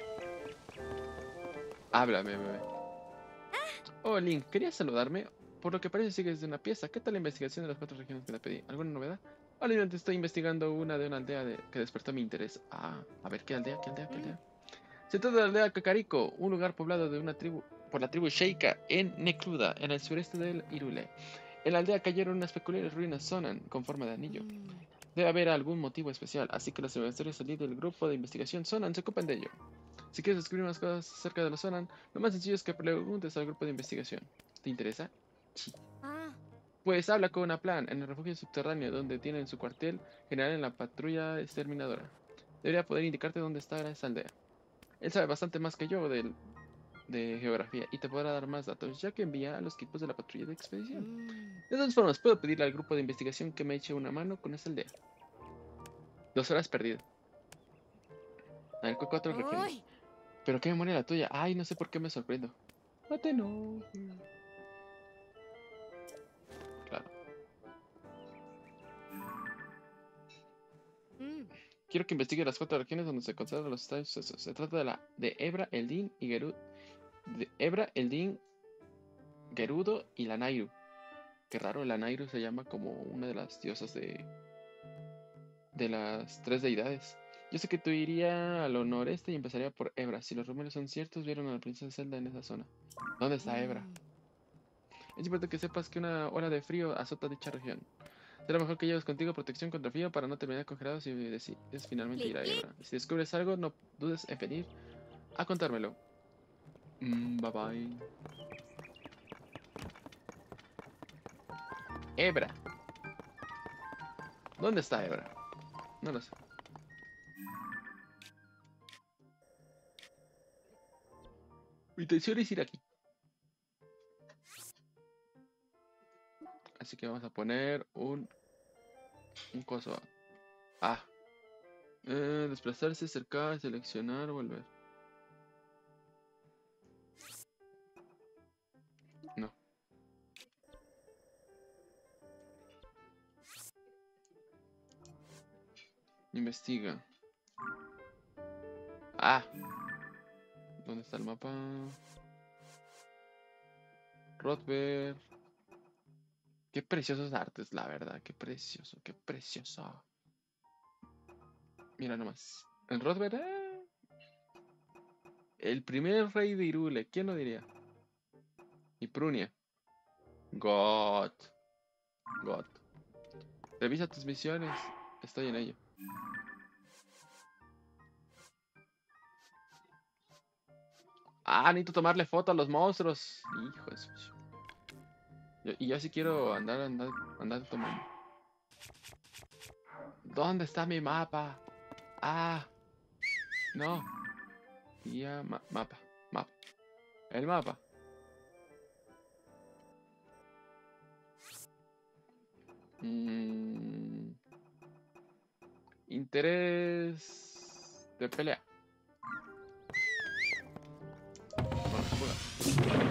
Háblame, bebé. Oh, Link, ¿querías saludarme? Por lo que parece sigues de una pieza. ¿Qué tal la investigación de las 4 regiones que te pedí? ¿Alguna novedad? Ahora te estoy investigando una aldea que despertó mi interés. Ah, a ver, ¿qué aldea? ¿Qué aldea? ¿Qué aldea? Se trata de la aldea Kakariko, un lugar poblado de una tribu, por la tribu Sheikah en Necluda, en el sureste del Hyrule. En la aldea cayeron unas peculiares ruinas Sonan con forma de anillo. Debe haber algún motivo especial, así que los investigadores del grupo de investigación Sonan se ocupan de ello. Si quieres descubrir más cosas acerca de los Sonan, lo más sencillo es que preguntes al grupo de investigación. ¿Te interesa? Sí. Pues habla con Aplan en el refugio subterráneo donde tienen su cuartel general en la patrulla exterminadora. Debería poder indicarte dónde está esa aldea. Él sabe bastante más que yo de geografía y te podrá dar más datos, ya que envía a los equipos de la patrulla de expedición. De todas formas, puedo pedirle al grupo de investigación que me eche una mano con esta aldea. 2 horas perdidas. A ver, 4 regiones. Pero qué memoria la tuya. Ay, no sé por qué me sorprendo. No te enojes. Claro. Quiero que investigue las 4 regiones donde se concentran los estados sucesos. Se trata de Ebra, Eldin y Gerudo. De Ebra, Eldin, Gerudo y Lanairu. Qué raro, Lanairu se llama como una de las diosas de las 3 deidades. Yo sé que tú iría al noreste y empezaría por Ebra. Si los rumores son ciertos, vieron a la princesa Zelda en esa zona. ¿Dónde está Ebra? Es importante que sepas que una ola de frío azota dicha región. Será mejor que lleves contigo protección contra frío para no terminar congelado si decides finalmente ir a Ebra. Si descubres algo, no dudes en venir a contármelo. Bye bye. Ebra. ¿Dónde está Ebra? No lo sé. Mi intención es ir aquí. Así que vamos a poner un coso. Ah. Desplazarse, acercar, seleccionar, volver. No. Investiga. Ah. ¿Dónde está el mapa? Rodberg. Qué preciosos artes, la verdad. Qué precioso, qué precioso. Mira nomás. El Rodberg. El primer rey de Hyrule. ¿Quién lo diría? Y Prunia. God. God. Revisa tus misiones. Estoy en ello. Ah, necesito tomarle foto a los monstruos. Hijo de su... Y yo sí quiero andar tomando. ¿Dónde está mi mapa? Ah, no. Ya, mapa. El mapa. Interés de pelea. Bueno, fuga.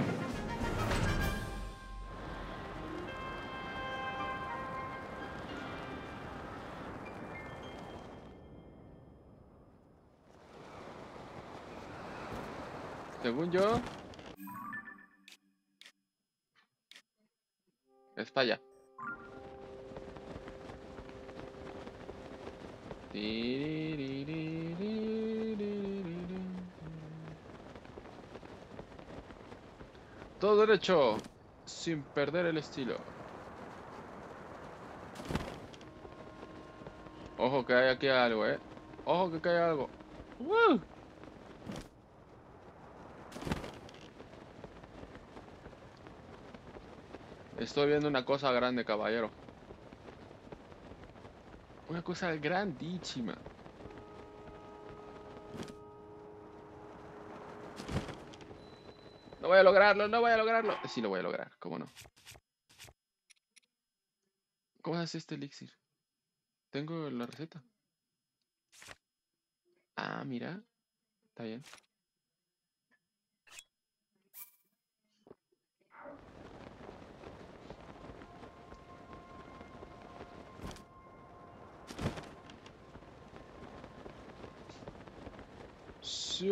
Según yo. para allá. Todo derecho, sin perder el estilo. Ojo que hay aquí algo, Ojo que hay algo. ¡Woo! Estoy viendo una cosa grande, caballero. Una cosa grandísima. No voy a lograrlo, no voy a lograrlo. Sí lo voy a lograr, cómo no. ¿Cómo se hace este elixir? Tengo la receta. Ah, mira. Está bien. Sí.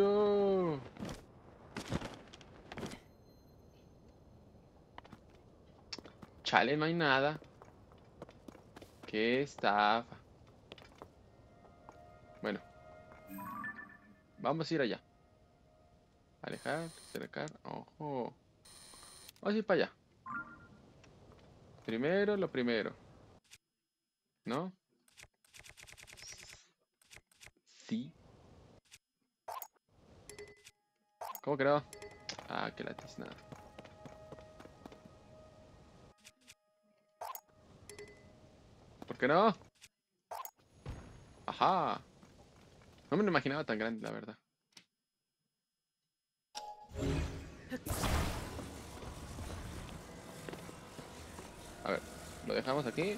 Chale, no hay nada. Qué estafa. Bueno, vamos a ir allá. Alejar, acercar. Ojo. Vamos a ir para allá. Primero lo primero. ¿No? Sí. ¿Cómo que no? Ah, que la tiznada. ¿Por qué no? Ajá. No me lo imaginaba tan grande, la verdad. A ver, lo dejamos aquí.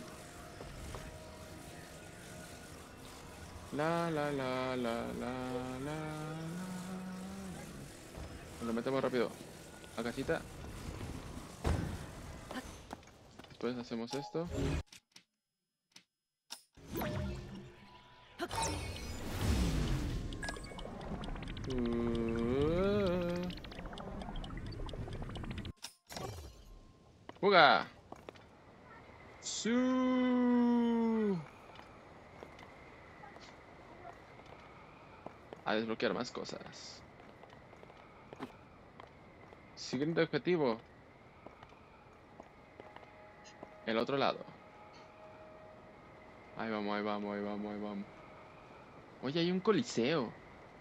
La. Lo metemos rápido a casita. Después hacemos esto. ¡Juga! ¡Su! A desbloquear más cosas. Siguiente objetivo. El otro lado. Ahí vamos, ahí vamos, ahí vamos, ahí vamos. Oye, hay un coliseo.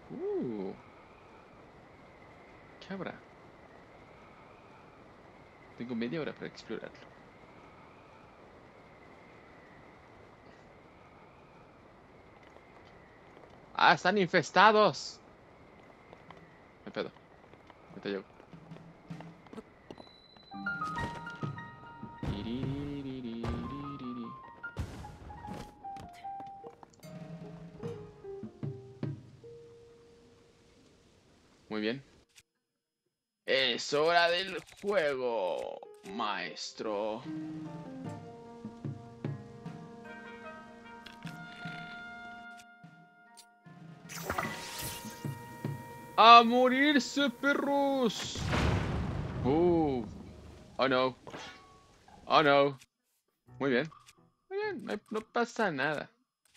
¿Qué habrá? Tengo media hora para explorarlo. ¡Ah, están infestados! Me pedo. Me te llevo. Muy bien. Es hora del juego, maestro. ¡A morirse, perros! Oh no. Oh no. Muy bien. Muy bien, no pasa nada.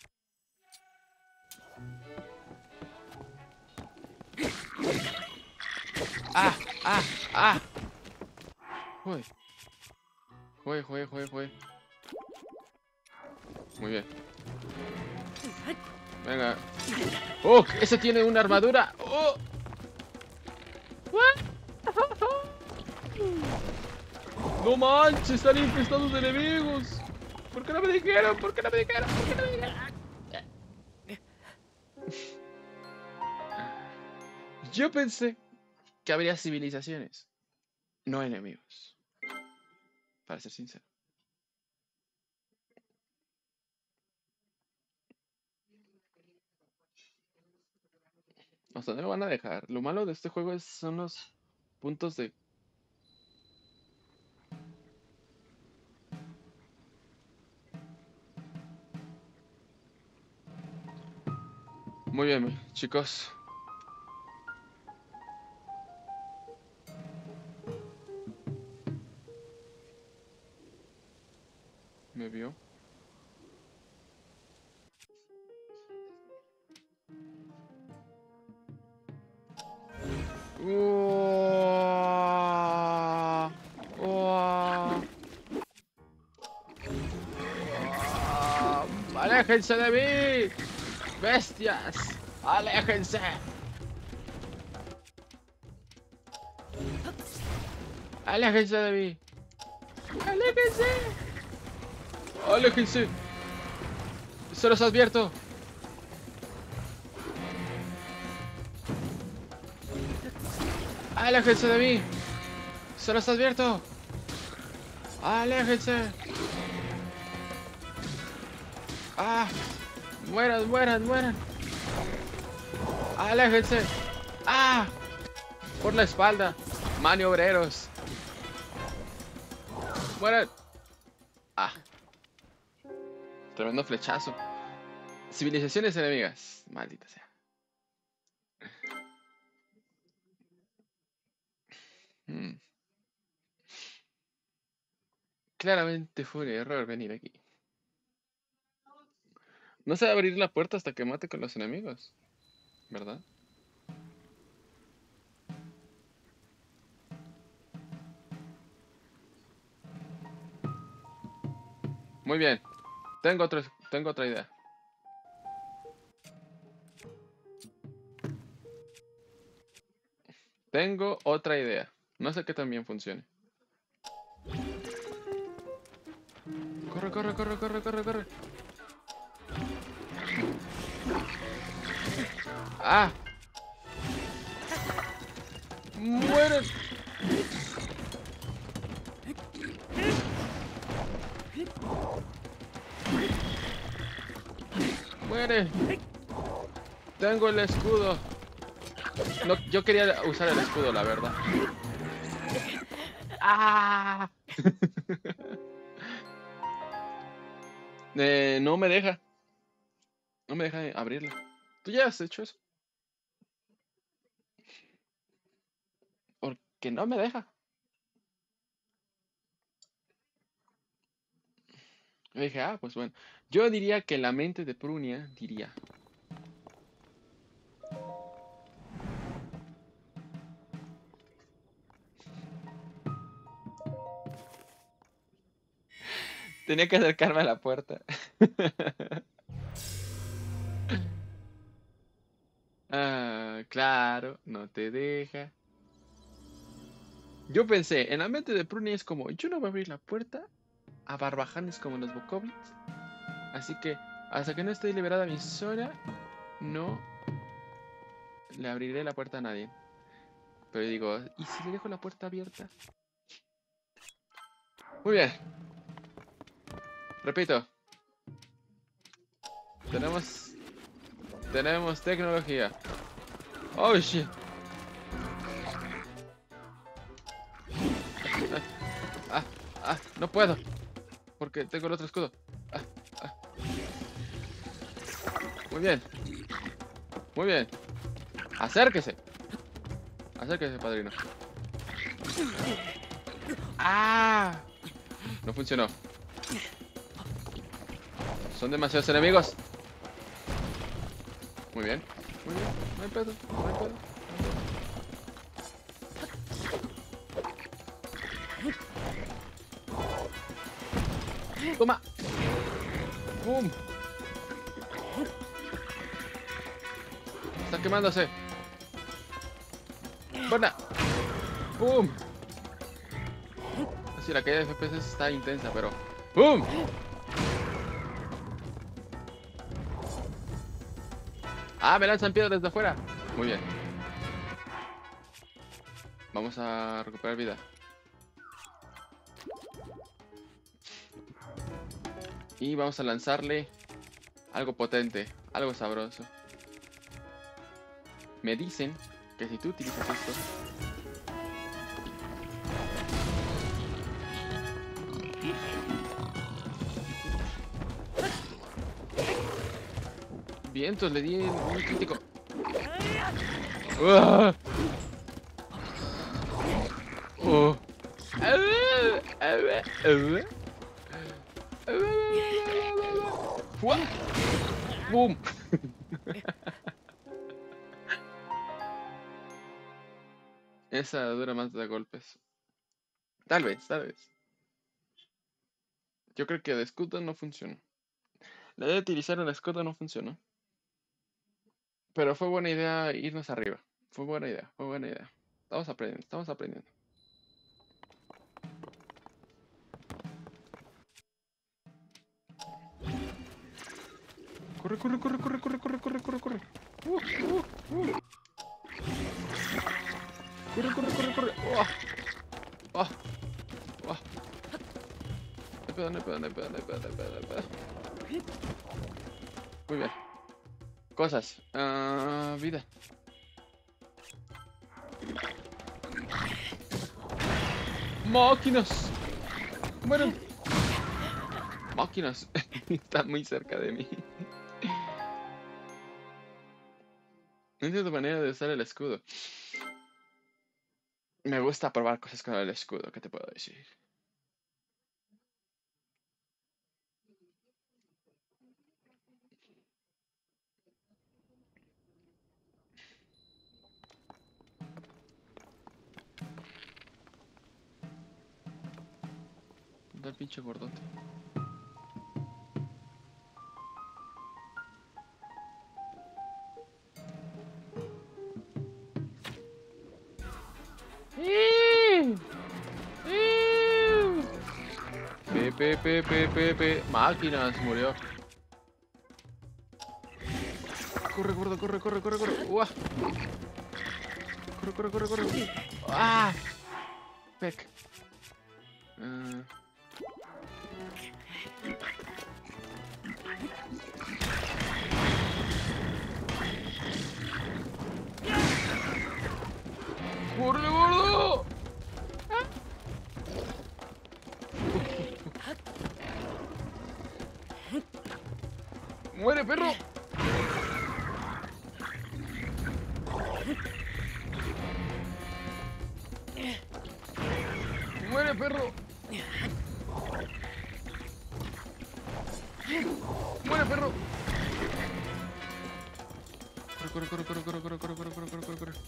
¡Ah! ¡Ah! ¡Ah! Joder. Joder. Muy bien. Venga. ¡Oh! ¡Ese tiene una armadura! ¡Oh! ¡No manches! Están infestados de enemigos. ¿Por qué no me dijeron? ¿Por qué no me dijeron? ¿Por qué no me dijeron? Yo pensé que habría civilizaciones, no enemigos. Para ser sincero. ¿Hasta dónde lo van a dejar? Lo malo de este juego son los puntos de... Muy bien, chicos. Me vio. ¡Uah! ¡Uah! ¡Ah! ¡Aléjense de mí! ¡Bestias! ¡Aléjense! ¡Aléjense de mí! ¡Aléjense! ¡Aléjense! ¡Se los advierto! ¡Aléjense de mí! ¡Se los advierto! ¡Aléjense! ¡Ah! ¡Mueran, mueran, mueran! ¡Aléjense! ¡Ah! Por la espalda. Maniobreros. ¡Mueran! ¡Ah! Tremendo flechazo. Civilizaciones enemigas. Maldita sea. Claramente fue un error venir aquí. No sé abrir la puerta hasta que mate con los enemigos, ¿verdad? Muy bien. Tengo otra idea. Tengo otra idea. No sé qué tan bien funcione. Corre, corre, corre, corre, corre, corre. ¡Ah! ¡Mueren! ¡Muere! Tengo el escudo. No, yo quería usar el escudo, la verdad. ¡Ah! No me deja. No me deja abrirla. ¿Tú ya has hecho eso? Porque no me deja. Yo dije, ah, pues bueno. Yo diría que la mente de Prunia diría. Tenía que acercarme a la puerta. Ah, claro, no te deja. Yo pensé, en la mente de Prunia es como, yo no voy a abrir la puerta a barbajanes como los bokoblins. Así que, hasta que no esté liberada mi zona, no le abriré la puerta a nadie. Pero digo, ¿y si le dejo la puerta abierta? Muy bien. Repito. Tenemos tecnología. Oh shit. No puedo. Porque tengo el otro escudo. Muy bien. Muy bien. Acérquese. Acérquese, padrino. ¡Ah! No funcionó. Son demasiados enemigos. Muy bien. Muy bien. No hay pedo. No hay pedo. Toma. ¡Bum! Está quemándose. ¡Buena! ¡Bum! Así la caída de FPS está intensa, pero... ¡Bum! ¡Ah! Me lanzan piedras desde afuera. Muy bien. Vamos a recuperar vida. Y vamos a lanzarle algo potente, algo sabroso. Me dicen que si tú utilizas esto... Vientos, le di un crítico. ¡Uah! ¡Oh! ¡Pum! Esa dura más de golpes. Tal vez, tal vez. Yo creo que de escudo no funciona. La idea de utilizar el escudo no funcionó. Pero fue buena idea irnos arriba. Fue buena idea, fue buena idea. Estamos aprendiendo, estamos aprendiendo. Corre, corre, corre, corre, corre, corre, corre, corre, corre. Corre, corre, corre, corre. Oh, oh. No hay pedo, no hay pedo, no hay pedo, no hay pedo, no hay pedo, no hay pedo. Muy bien. Cosas. Vida. ¡Máquinas! Bueno. Máquinas. Está muy cerca de mí. No entiendo tu manera de usar el escudo. Me gusta probar cosas con el escudo, ¿qué te puedo decir? ¿Dónde el pinche gordote? Máquinas, murió. Corre, gordo, corre, corre, corre, corre. ¡Uah! Corre, corre, corre, corre. ¡Ah! Peck. ¡Corre, gordo! ¡Muere, perro! ¡Muere, perro! ¡Muere, perro! Corre, corre, corre, corre, corre, corre, corre, corre, corre, corre, corre.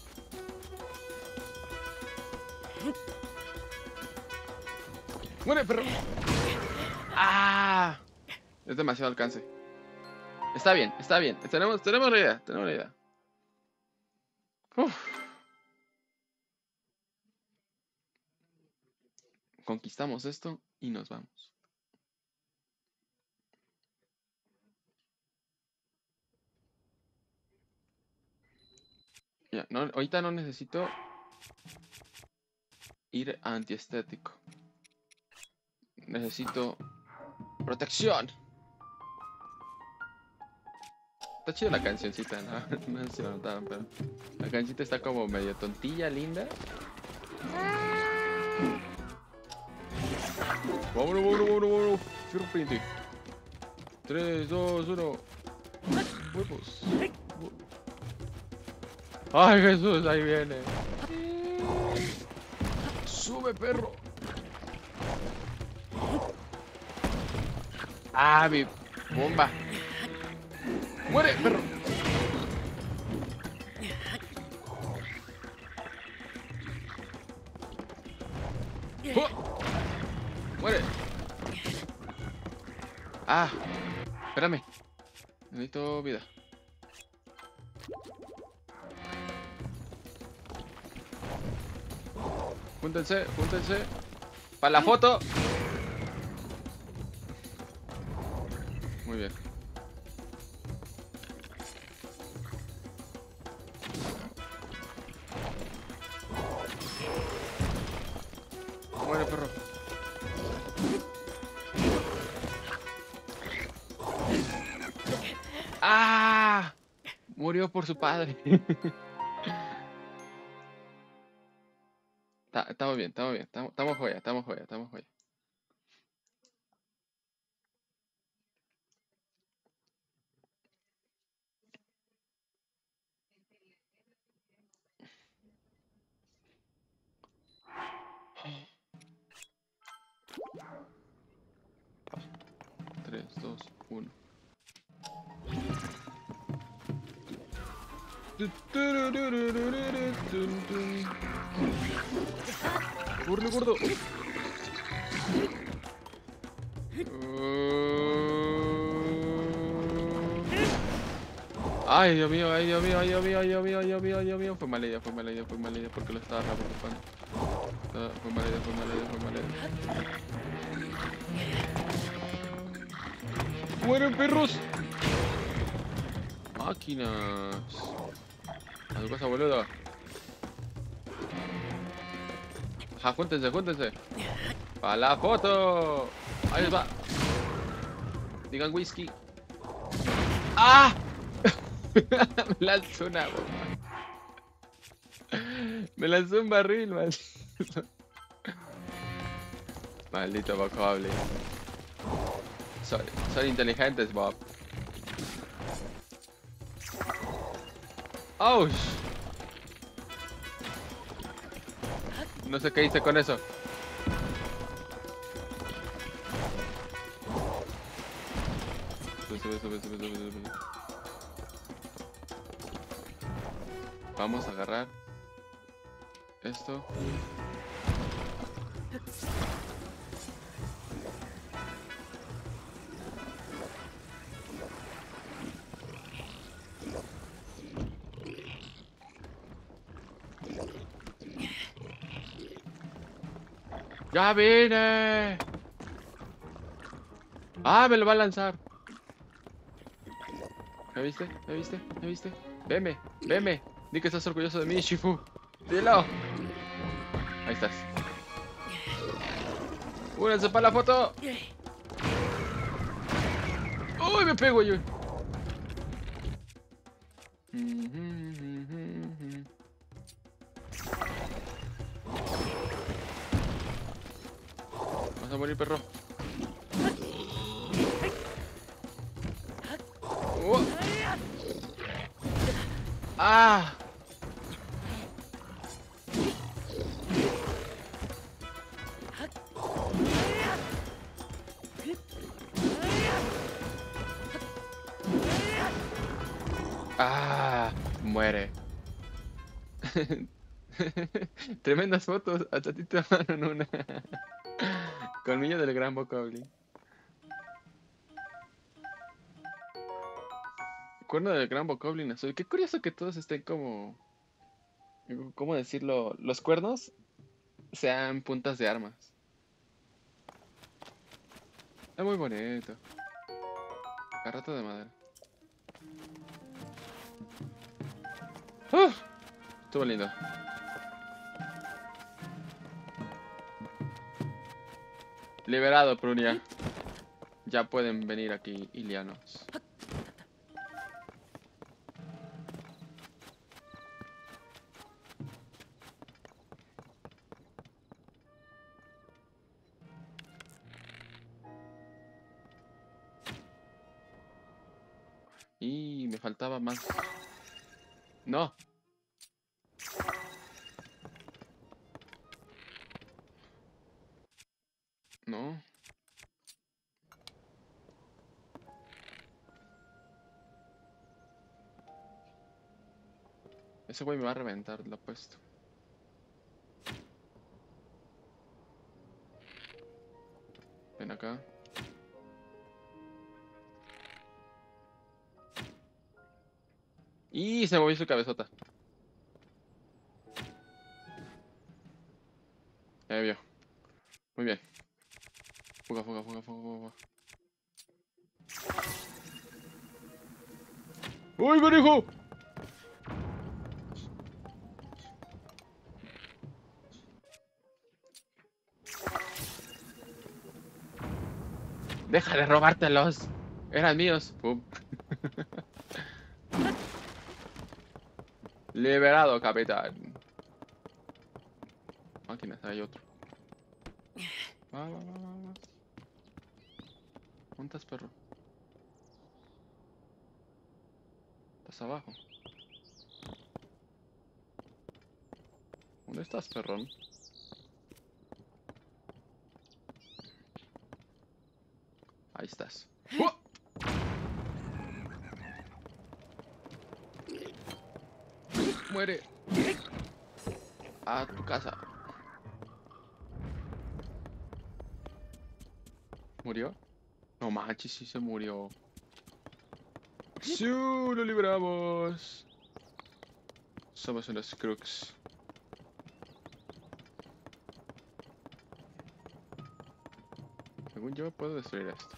¡Muere, perro! ¡Ah! Es demasiado alcance. Está bien, está bien. Tenemos la idea, tenemos la idea. Uf. Conquistamos esto y nos vamos. Ya, no, ahorita no necesito ir antiestético. Necesito protección. Está chida la cancioncita, ¿no? No sé si lo notaron, pero la cancioncita está como medio tontilla, linda. Vámonos, vámonos, vámonos, vámonos. Fierro pariente. 3, 2, 1. Huevos. Ay, Jesús, ahí viene. Sube, perro. Ah, mi bomba. Muere, perro. ¡Oh! Muere. Ah, espérame. Necesito vida. Júntense, júntense. Para la foto. Muy bien. Muere, perro. ¡Ah! Murió por su padre. Estamos bien, estamos bien. Estamos joya, estamos joya, estamos joya. Tres, dos, uno. Corre, gordo. Ay, Dios mío, ay, Dios mío, ay, Dios mío, ay, Dios mío, ay, Dios mío, ay, Dios mío. Fue mala idea, fue mala idea, fue mala idea porque lo estaba rapando. Fue mala idea, fue mala idea, fue mala idea. ¡Mueren, perros! Máquinas. A tu casa, boludo. Ajá, júntense, júntense. ¡Para la foto! Ahí les va. Digan whisky. ¡Ah! Me lanzó una bomba. Me lanzó un barril, maldito. Maldito vocable. Son inteligentes, Bob. ¡Ouch! No sé qué hice con eso. Sube, sube, sube, sube, sube, sube. Vamos a agarrar esto. ¡Ya vine! ¡Ah, me lo va a lanzar! ¿Me viste? ¿Me viste? ¿Me viste? ¡Veme! ¡Veme! Di que estás orgulloso de mí, Shifu. ¡Dilo! Ahí estás. ¡Únanse para la foto! ¡Uy, me pego yo! Vas a morir, perro. ¡Ah! ¡Ah! Muere. Tremendas fotos. Hasta a ti te mandaron una. Colmillo del gran Bokoblin. Cuerno del gran Bokoblin azul. Qué curioso que todos estén como... ¿Cómo decirlo? Los cuernos sean puntas de armas. Es muy bonito. Garrote de madera. Estuvo lindo. Liberado, Prunia. Ya pueden venir aquí, Ilianos. Y me faltaba más. No. No. Ese güey me va a reventar, lo apuesto. Ven acá. Y se movió su cabezota. Ya me vio. Muy bien. Fuga, fuga, fuga, fuga, fuga. ¡Uy, carajo! ¡Deja de robártelos! Eran míos. Pum. Liberado, capitán. Máquinas, hay otro. Va, va, va, va, va. ¿Dónde estás, perro? Estás abajo. ¿Dónde estás, perrón? Ahí estás. ¡Uah! Muere. A tu casa. ¿Murió? No manches, sí se murió. ¡Sí! ¡Lo libramos! Somos unos crooks. Según yo puedo destruir esto.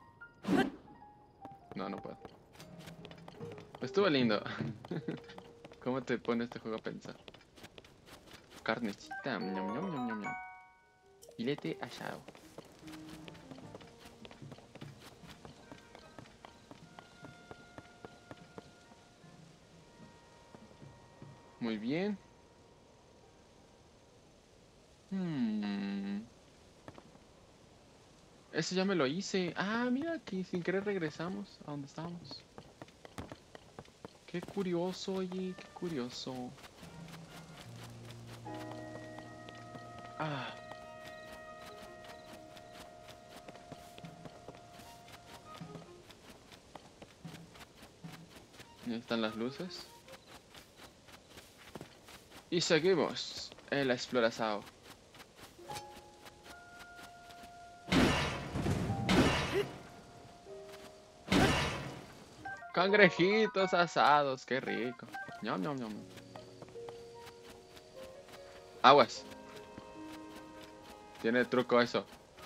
No, no puedo. Estuvo lindo. ¿Cómo te pone este juego a pensar? Carnecita. Ñam, ñam, ñam, ñam, ñam. Filete asado. Muy bien. Ese ya me lo hice. Ah, mira, aquí sin querer regresamos a donde estábamos. Qué curioso, oye, qué curioso. Ah. Ahí están las luces. Y seguimos en la exploración. Cangrejitos asados, qué rico. Ñam, ñam, ñam. Aguas. Tiene truco eso.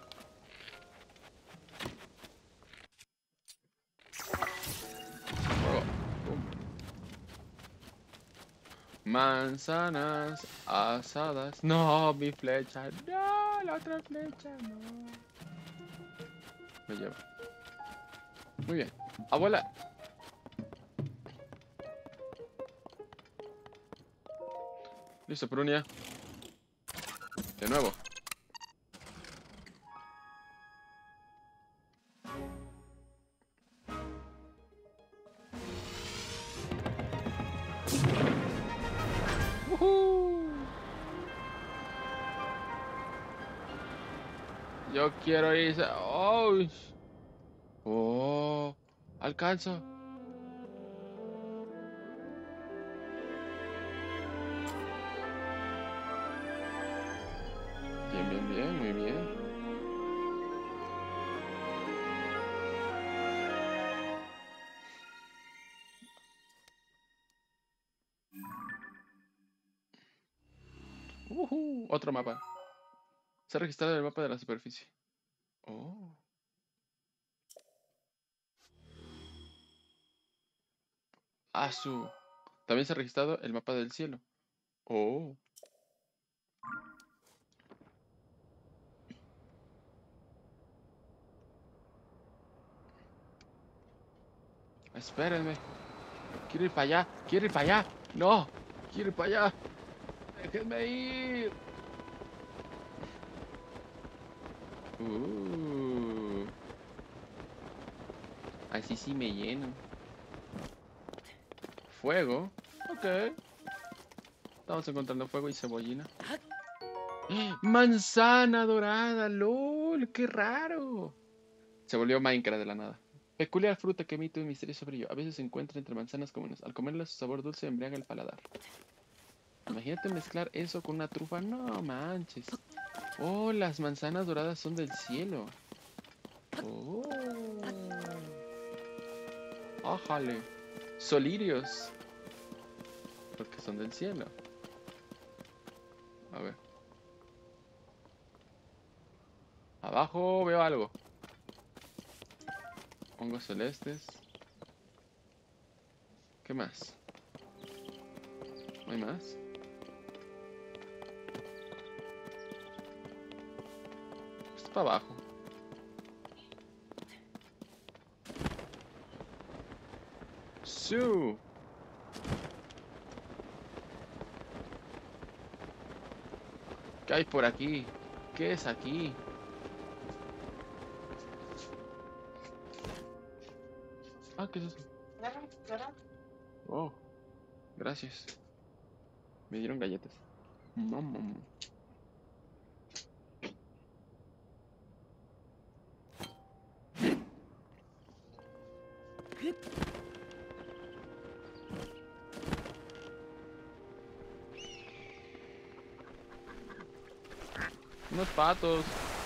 Fuego. Pum. Manzanas asadas. No, mi flecha. No, la otra flecha, no. Me lleva. Muy bien. Abuela. Listo, Prunia. De nuevo. Yo quiero irse. Oh, oh, alcanzo. Bien, bien, bien, muy bien. Otro mapa. Se ha registrado el mapa de la superficie. Oh. Asu. También se ha registrado el mapa del cielo. Oh. Espérenme. Quiero ir para allá. Quiero ir para allá. No. Quiero ir para allá. Déjenme ir. Así sí me lleno. Fuego. Ok. Estamos encontrando fuego y cebollina. Manzana dorada, lol, qué raro. Se volvió Minecraft de la nada. Peculiar fruta que emite un misterioso brillo. A veces se encuentra entre manzanas comunes. Al comerla su sabor dulce embriaga el paladar. Imagínate mezclar eso con una trufa. No manches. Oh, las manzanas doradas son del cielo. Oh. Ájale. Solirios. Porque son del cielo. A ver. Abajo veo algo. Hongos celestes. ¿Qué más? ¿No hay más? Esto para abajo. ¡Su! ¿Qué hay por aquí? ¿Qué es aquí? Ah, ¿qué es eso? Oh, gracias. Me dieron galletas. Mamá. Unos patos.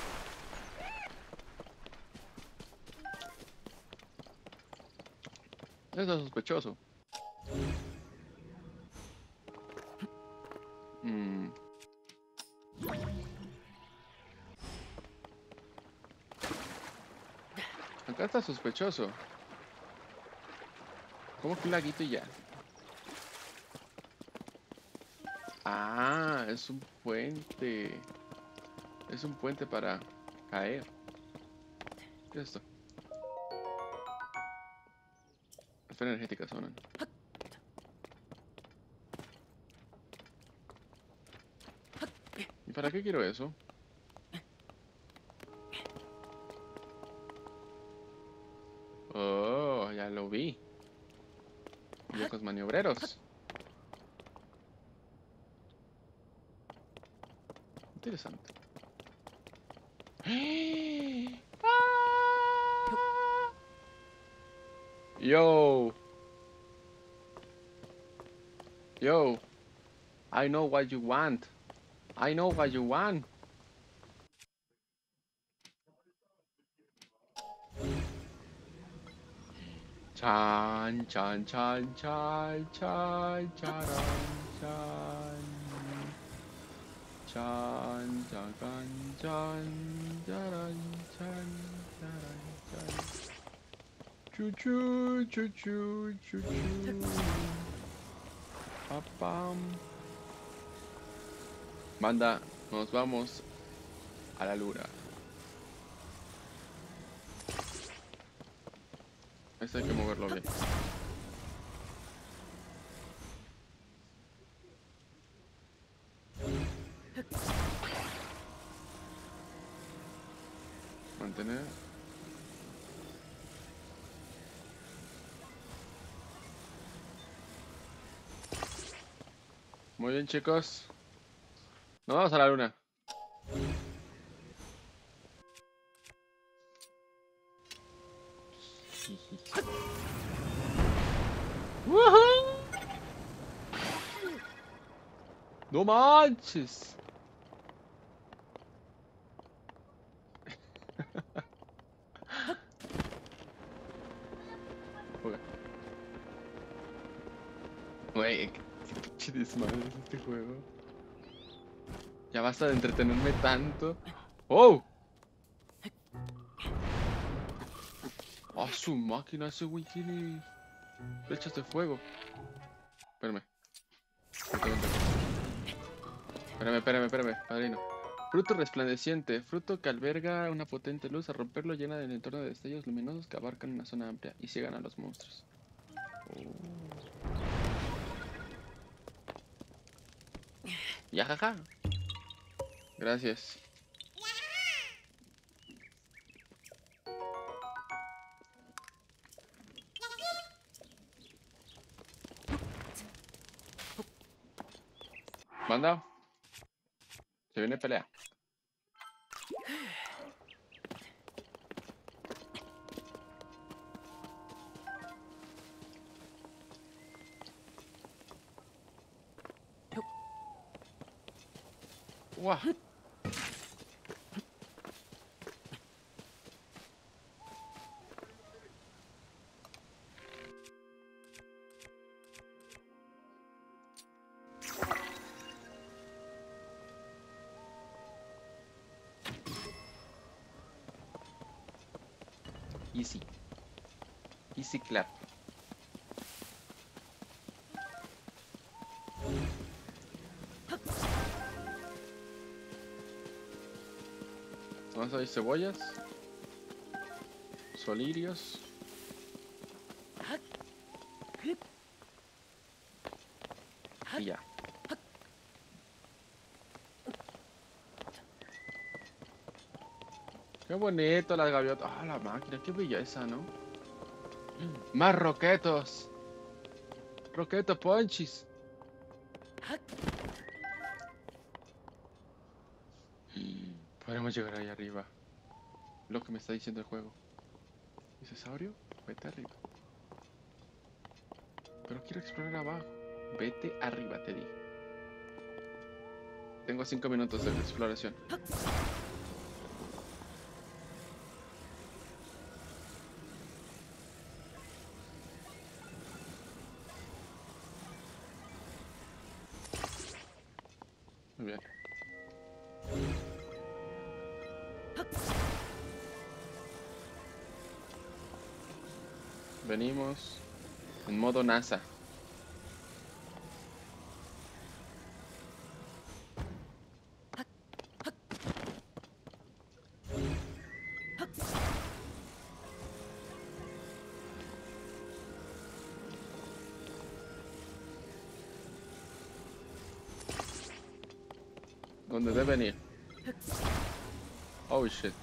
Eso es sospechoso. Mm. Acá está sospechoso. ¿Cómo que un laguito y ya? Ah, es un puente. Es un puente para caer. ¿Qué es esto? Esfera energética sonan. ¿Y para qué quiero eso? Oh, ya lo vi. Viejos maniobreros. Interesante. Yo, yo, I know what you want. I know what you want. Chan, chan, chan, chan, chan, charan, chan. Chan, chan, chan, chan, charan, chan, charan, chan. Chuchu, chuchu, chuchu. Papam. Banda, nos vamos a la luna. Esto hay que moverlo bien. Mantener. Muy bien, chicos. Nos vamos a la luna. ¡Woohoo! ¡No manches! Ok. Güey, qué pinche desmadre es este juego. Ya basta de entretenerme tanto. ¡Oh! ¡Ah, su máquina! Ese güey tiene flechas de fuego. Espérame. Espérame, padrino. Fruto resplandeciente. Fruto que alberga una potente luz. Al romperlo llena del entorno de destellos luminosos que abarcan una zona amplia y ciegan a los monstruos. Ya, jaja. Gracias. Banda. Se viene pelea. ¡Guau! Easy. Easy clap. Vamos a ver cebollas. Solirios. Y ya. Qué bonito las gaviotas. Ah, la máquina, qué belleza, ¿no? Más roquetos. Roqueto ponchis. Podremos llegar ahí arriba. Lo que me está diciendo el juego. ¿Dice Saurio? Vete arriba. Pero quiero explorar abajo. Vete arriba, te dije. Tengo 5 minutos de exploración. Muy bien. Venimos en modo NASA. ¿Dónde deben ir? Oh shit.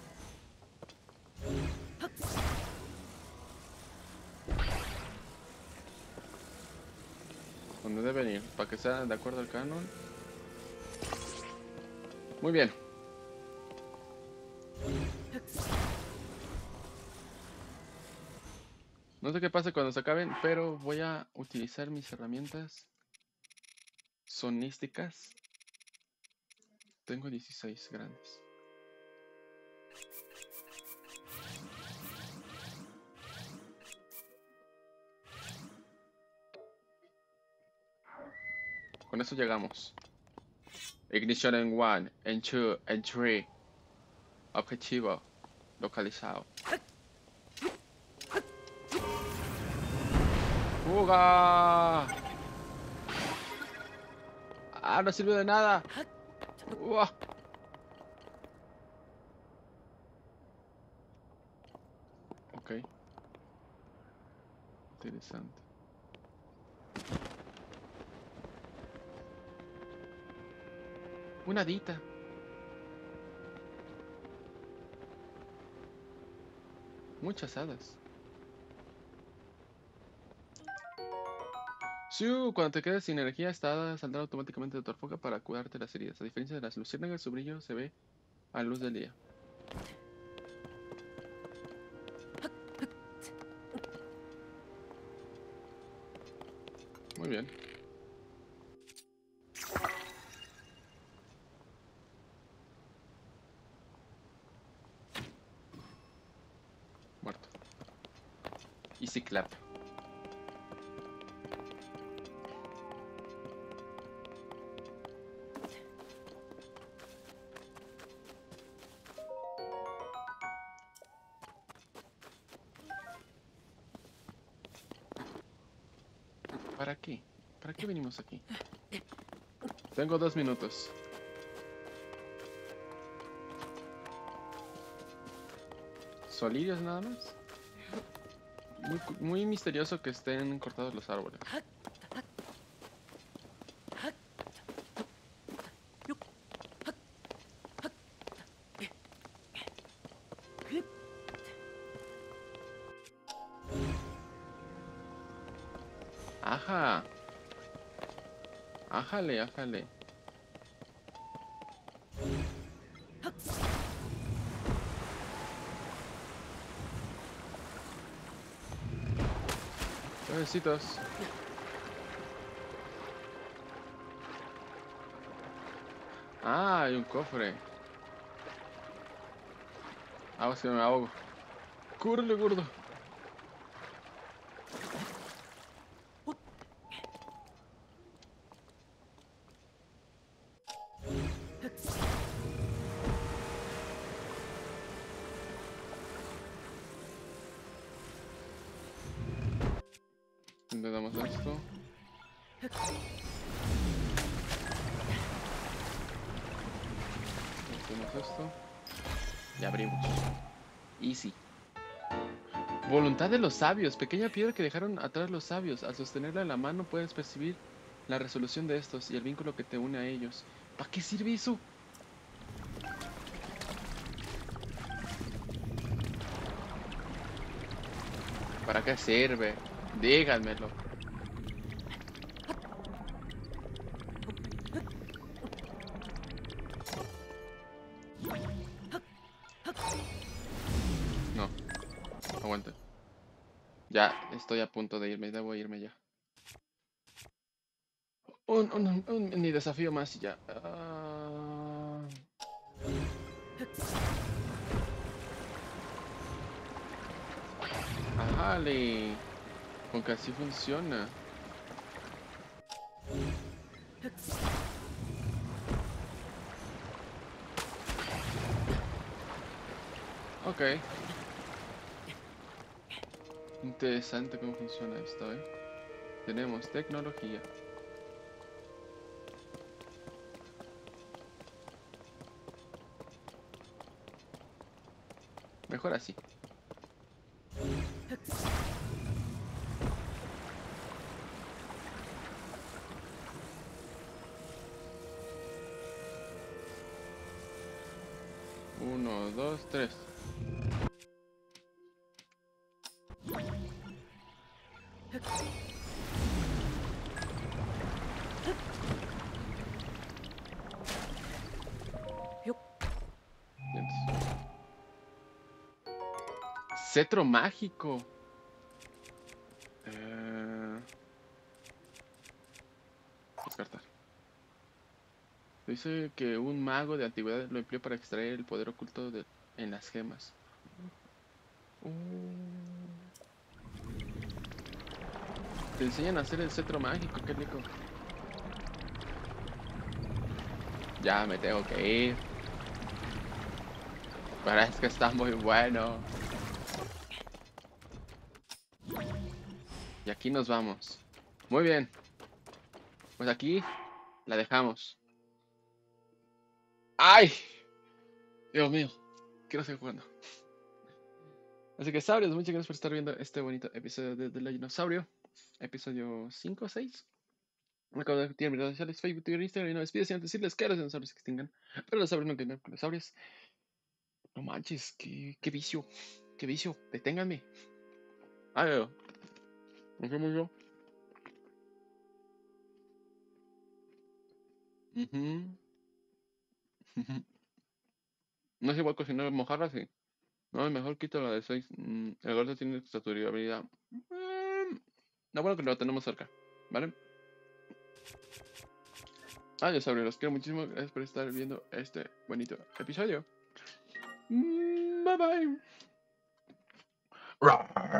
¿Dónde deben ir? Para que sea de acuerdo al canon. Muy bien. No sé qué pasa cuando se acaben, pero voy a utilizar mis herramientas sonísticas. Tengo 16 grandes. Con eso llegamos. Ignition en 1, en 2, en 3. Objetivo localizado. ¡Fuga! ¡Ah, no sirvió de nada! ¡Uah! Ok. Interesante. Una dita. Muchas hadas. Sí, cuando te quedes sin energía, esta hada saldrá automáticamente de tu enfoque para curarte las heridas. A diferencia de las luciérnagas, su brillo se ve a luz del día. Muy bien. Muerto. Easy clap. ¿Para qué? ¿Para qué venimos aquí? Tengo 2 minutos. ¿Solirios nada más? Muy misterioso que estén cortados los árboles. Ajá. Ájale, ájale. Besitos. Ah, hay un cofre. Ah, si me ahogo. Cúrele, gordo. Le damos esto. Hacemos esto. Y abrimos. Easy. Voluntad de los sabios. Pequeña piedra que dejaron atrás los sabios. Al sostenerla en la mano puedes percibir la resolución de estos y el vínculo que te une a ellos. ¿Para qué sirve eso? ¿Para qué sirve? Díganmelo. No, aguante. Ya estoy a punto de irme, debo irme ya. Un mini desafío más y ya. Ajale. Con que así funciona. Ok. Interesante cómo funciona esto, ¿eh? Tenemos tecnología. Mejor así. Uno, dos, tres. Vientos. Cetro mágico. Descartar. Dice que un mago de antigüedad lo empleó para extraer el poder oculto en las gemas. Te enseñan a hacer el cetro mágico, qué rico. Ya me tengo que ir. Pero es que está muy bueno. Y aquí nos vamos. Muy bien. Pues aquí la dejamos. ¡Ay! Dios mío. Quiero seguir jugando. Así que, sabrios, muchas gracias por estar viendo este bonito episodio de The Legend of Saurio. Episodio 5 o 6. Me acabo de activar mis redes sociales, Facebook, Twitter, Instagram. Y no me despido sin antes decirles que los dinosaurios se extingan. Pero los saurios no quedan con los saurios. No manches, qué vicio. Qué vicio. Deténganme. Ay, no sé mucho. No es igual cocinar mojarras, sí. No, mejor quito la de 6. El gordo tiene su durabilidad. No, bueno que lo tenemos cerca, ¿vale? Adiós, Sauri, los quiero muchísimo. Gracias por estar viendo este bonito episodio. Bye bye.